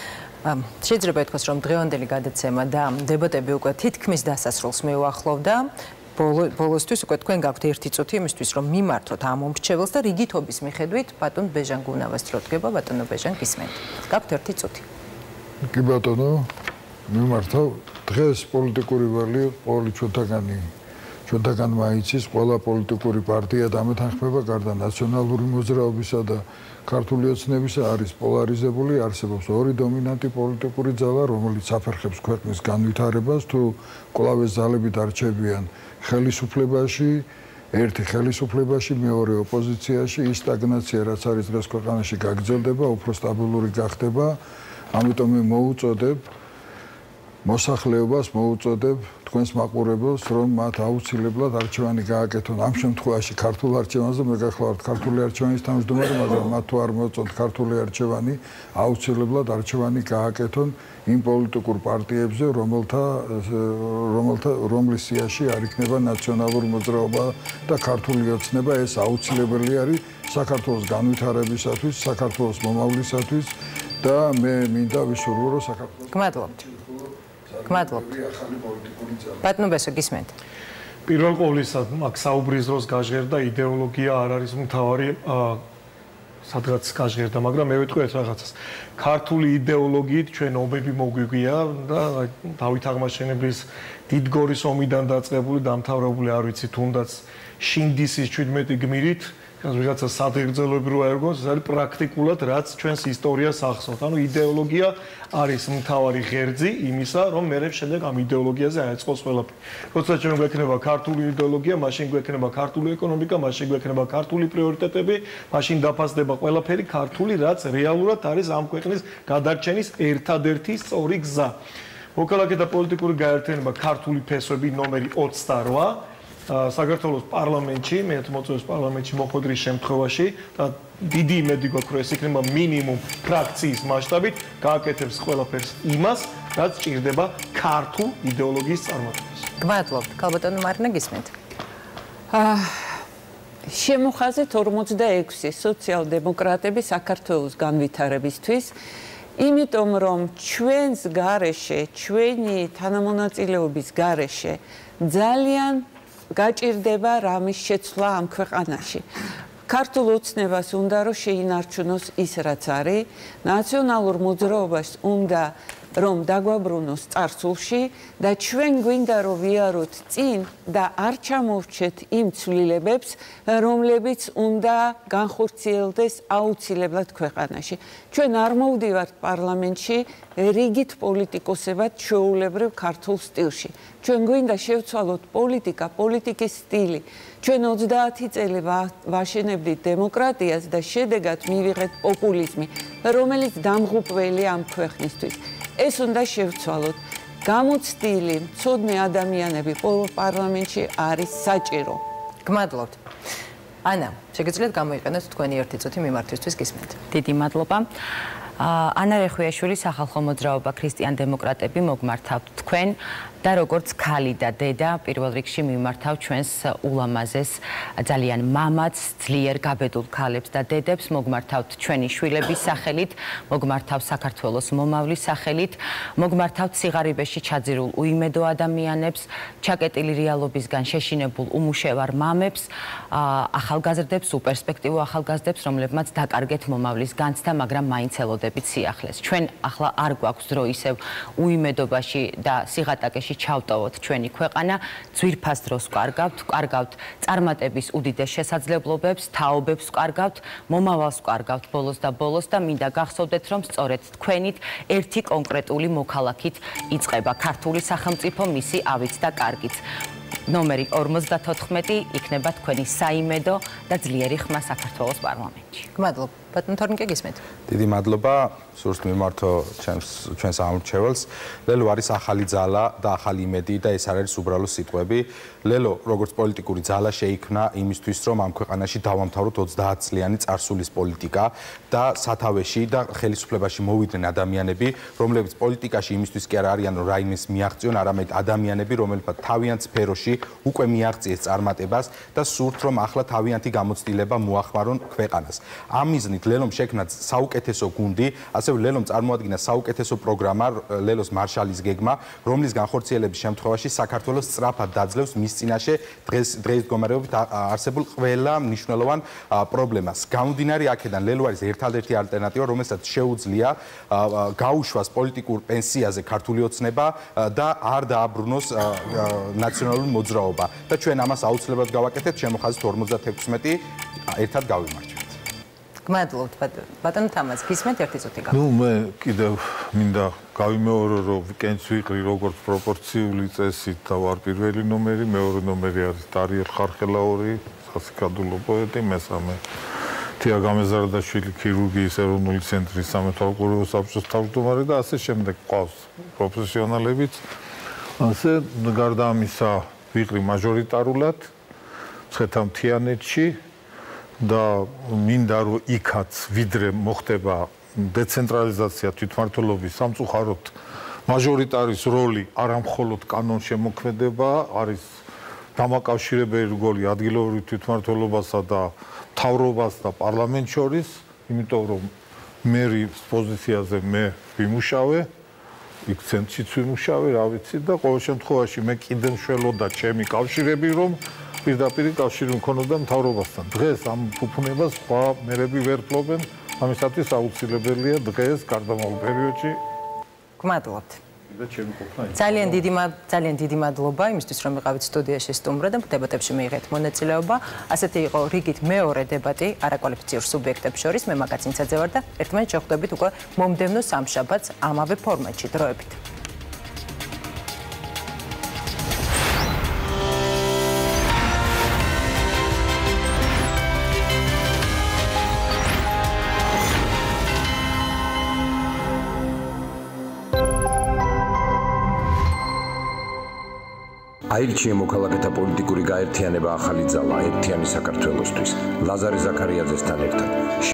შეიძლება ითქვას, რომ დღევანდელი გადაცემა და დებატები უკვე თითქმის დასასრულს მიუახლოვდა. ბოლოსთვის უკვე თქვენ გაქვთ 1 წუთი იმისთვის, რომ მიმართოთ ამ მომრჩეველს და რიგითობის მიხედვით ბატონ ბეჟან გუნავას დროდგება, ბატონო ბეჟან გისმენთ. გაქვთ 1 წუთი. კი ბატონო, მიმართავ დღეს პოლიტიკური ვალი ყოველი ჩვენთაგან მაიცის ყველა პოლიტიკური პარტია დამეთანხმება გარდა ნაციონალური მოძრაობისა და ქართული ოცნებისა არის პოლარიზებული, არსებობს ორი დომინანტი პოლიტიკური ძალა, რომელიც აფერხებს ქვეყნის განვითარებას, თუ კვლავ ეს ძალები დარჩებიან ხელისუფლებაში, ერთი ხელისუფლებაში, მეორე ოპოზიციაში, ის სტაგნაცია, რაც არის დღეს ქვეყანაში გაგრძელდება, უფრო სტაბილური გახდება, ამიტომ მე მოუწოდებ მოსახლეობას მოუწოდებ თქვენს მაყურებელს, რომ მათ აუცილებლად არჩევანი გააკეთონ. ამ შემთხვევაში ქართულ არჩევანზე მე გახლავართ ქართული არჩევანის თავმჯდომარე, მაგრამ მათ თუ არ მოწონთ ქართული არჩევანი, აუცილებლად არჩევანი გააკეთონ იმ პოლიტიკურ პარტიებზე, რომლის სიაში არ იქნება ნაციონალური მოძრაობა და ქართული ოცნება. ეს აუცილებელი არის საქართველოს განვითარებისათვის, საქართველოს მომავლისათვის და მე მინდა ვისურვო, რომ საქართველოს გმადლობთ. ბატონო ბესო გისმენთ. პირველ ყოვლისა აქ საუბრის დროს გაჟღერდა იდეოლოგია არ არის მთავარი სადღაც გაჟღერდა, მაგრამ მე ვიტყვი ეს რაღაცას. ქართული იდეოლოგიით ჩვენ ომები მოგვიგვია და დავით აღმაშენებლის დიდგორის ომიდან დაწყებული დამთავრებული არ ვიცი თუნდაც შინდისის 17 გმირით ვიღაცა სადღეგრძელოები რო აერგოს, ეს არის პრაქტიკულად რაც ჩვენს ისტორიას ახსოვთ. ანუ იდეოლოგია არის მთავარი ღერძი იმისა, რომ მე შემდეგ ამ იდეოლოგიაზე აეწყოს ყველაფერი. როცა ჩვენ გვექნება ქართული იდეოლოგია, მაშინ გვექნება ქართული ეკონომიკა, მაშინ გვექნება ქართული პრიორიტეტები, მაშინ დაფასდება ყველაფერი ქართული, რაც რეალურად არის ამ ქვეყნის გადარჩენის ერთადერთი სწორი გზა. მოქალაქე და პოლიტიკური გაერთიანება ქართული ფესვები ნომერი 28 საქართველოს პარლამენტში, მეათე მოწვევის პარლამენტში მოხვედრის შემთხვევაში და დიდი იმედი გვაქვს, რომ ეს იქნება მინიმუმ ფრაქციის მასშტაბით, გააკეთებს ყველაფერს იმას, რაც ჭირდება ქართულ იდეოლოგიის წარმოქმნას. გმადლობთ. ქალბატონო მარინა გისმენთ. შემოხაზეთ 46 სოციალ-დემოკრატები საქართველოს განვითარებისთვის, იმიტომ რომ ჩვენს გარეშე, ჩვენი თანამონაწილეობის გარეშე ძალიან გაჭირდება რამის შეცვლა ამ ქვეყანაში. ქართულ ოცნებას უნდა რომ შეინარჩუნოს ის რაც არის, ნაციონალურ მოძრაობას უნდა რომ დაგვაბრუნოს წარსულში და ჩვენ გვინდა რომ ვიაროთ წინ და არ ჩამოვრჩეთ იმ ცვლილებებს, რომლებიც უნდა განხორციელდეს აუცილებლად ქვეყანაში. ჩვენ არ მოვდივართ პარლამენტში რიგით პოლიტიკოსებად ჩვეულებრივ ქართულ სტილში. ჩვენ გვინდა შევცვალოთ პოლიტიკა, პოლიტიკის სტილი. ჩვენ 30 წელი ვაშენებდით დემოკრატიას და შედეგად მივიღეთ პოპულიზმი, რომელიც დამღუპველია ამ ქვეყნისთვის. ეს უნდა შევცვალოთ. გამოცდილი, მცოდნე ადამიანები პარლამენტში არის საჭირო. გმადლობთ. ანა, შეგიძლიათ გამოიყენოთ თქვენი 1 წუთი მიმართვისთვის გისმენთ. დიდი მადლობა. ანა რეხვიაშვილი, სახალხო მოძრაობა ქრისტიან დემოკრატები მოგმართავთ თქვენ და როგორც ქალი და დედა პირველ რიგში მიმართავ ჩვენს ულამაზეს ძალიან მამაც, ძლიერ გაბედულ ქალებს და დედებს, მოგმართავთ ჩვენი შვილების სახელით, მოგმართავ საქართველოს მომავლის სახელით, მოგმართავთ სიღარიბეში ჩაძირულ უიმედო ადამიანებს, ჩაკეტილი რეალობისგან შეშინებულ უმუშევარ მამებს, ახალგაზრდებს, უპერსპექტივო ახალგაზრდებს, რომლებმაც დაკარგეთ მომავლის განცდა, მაგრამ მაინც ელოდებით სიახლეს. ჩვენ ახლა არ გვაქვს დრო ისევ უიმედობაში და სიღატაკეში ჩავტოვოთ ჩვენი ქვეყანა, ძვირფას დროს ვკარგავთ, ვკარგავთ წარმატების უდიდეს შესაძლებლობებს, თაობებს ვკარგავთ, მომავალს ვკარგავთ ბოლოს და ბოლოს და მინდა გახსოვდეთ, რომ სწორედ თქვენით ერთი კონკრეტული მოქალაქით იწყება ქართული სახელმწიფო, მისი ავით და კარგით. ნომერი 54 იქნება თქვენი საიმედო და ძლიერი ხმა საქართველოს პარლამენტში. გმადლობ. ბატონ თორნიკე გისმენთ. დიდი მადლობა. სურს მიმართო ჩვენს ამორჩეველს. ლელო არის ახალი ძალა და ახალი იმედი და ეს არის უბრალო სიტყვები. ლელო როგორც პოლიტიკური ძალა შეიქმნა იმისთვის, რომ ამ ქვეყანაში დავამთავროთ 30 წლიანი წარსულის პოლიტიკა და სათავეში და ხელისუფლებაში მოვიდნენ ადამიანები, რომლებიც პოლიტიკაში იმისთვის კი არ არიან, რომ რაიმეს მიაღწიონ, არამედ ადამიანები, რომლებიც თავიანთ სფეროში უკვე მიაღწიეს წარმატებას და სურთ, რომ ახლა თავიანთი გამოცდილება მოახმარონ ქვეყანას. ამ მიზნით ლელომ შექმნა საუკეთესო გუნდი, ასევე ლელომ წარმოადგინა საუკეთესო პროგრამა, ლელოს მარშალის გეგმა, რომლის განხორციელების შემთხვევაში საქართველოს სწრაფად დაძლევს მის წინაშე დღეს მდგომარეობით არსებულ ყველა მნიშვნელოვან პრობლემას. გამომდინარე აქედან, ლელო არის ერთადერთი ალტერნატივა, რომელსაც შეუძლია გაუშვას პოლიტიკურ პენსიაზე ქართული ოცნება და არ დააბრუნოს ნაციონალური მოძრაობა. და ჩვენ ამას აუცილებლად გავაკეთებთ, შემოხაზით 56 ერთად გავიმარჯვებთ. გმადლობთ ბატონო თამაზ, გისმენთ ერთი წუთი გაგო. მე კიდევ მინდა გავიმეორო, რომ ვიკენდს ვიყრი როგორც პროპორციული წესით და ვარ პირველი ნომერი, მეორე ნომერი არის დარიელ ხარხელაური, სასიკადულო პოეტი, მესამე თია გამეზარდაშვილი ქირურგიის ეროვნული ცენტრის სამეთვალყურეო საბჭოს თავმჯდომარე და ასე შემდეგ ყავს პროფესიონალებიც. ასე გარდა ამისა ვიყრი მაჟორიტარულად ცხეთამთიანეთში და მინდა რომ იქაც ვიდრე მოხდება დეცენტრალიზაცია თვითმმართველობის სამწუხაროდ მაჟორიტარის როლი არამხოლოდ კანონშემოქმედება არის დამაკავშირებელი რგოლი ადგილობრივ თვითმმართველობასა და მთავრობას და პარლამენტს შორის, იმიტომ რომ მერის პოზიციაზე მე ვიმუშავე, იქ ცენტრშიც ვიმუშავე, რა ვიცი და ყოველ შემთხვევაში მე კიდევ მშველოდა ჩემი კავშირები, რომ პირდაპირ კავშირი მქონოდა მთავრობასთან. დღეს ამ ფუფუნებას სხვა მერები ვერ ფლობენ, ამისათვის აუცილებელია დღეს გარდამავალ პერიოდში. გმადლობთ. ძალიან დიდი მადლობა იმისთვის, რომ იყავით სტუდიაში სტუმრად და დებატებში მიიღეთ მონაწილეობა. ასეთი იყო რიგით მეორე დებატი არაკვალიფიციურ სუბიექტებს შორის. მე მაგაცინცაძე ვარ და ერთმანეთს შევხვდებით უკვე მომდევნო სამშაბათს ამავე ფორმატში დროებით. აირჩიე მოქალაქეთა პოლიტიკური გაერთიანება ახალი ძალა ერთიანი საქართველოსთვის. ლაზარე ზაქარიაძესთან ერთად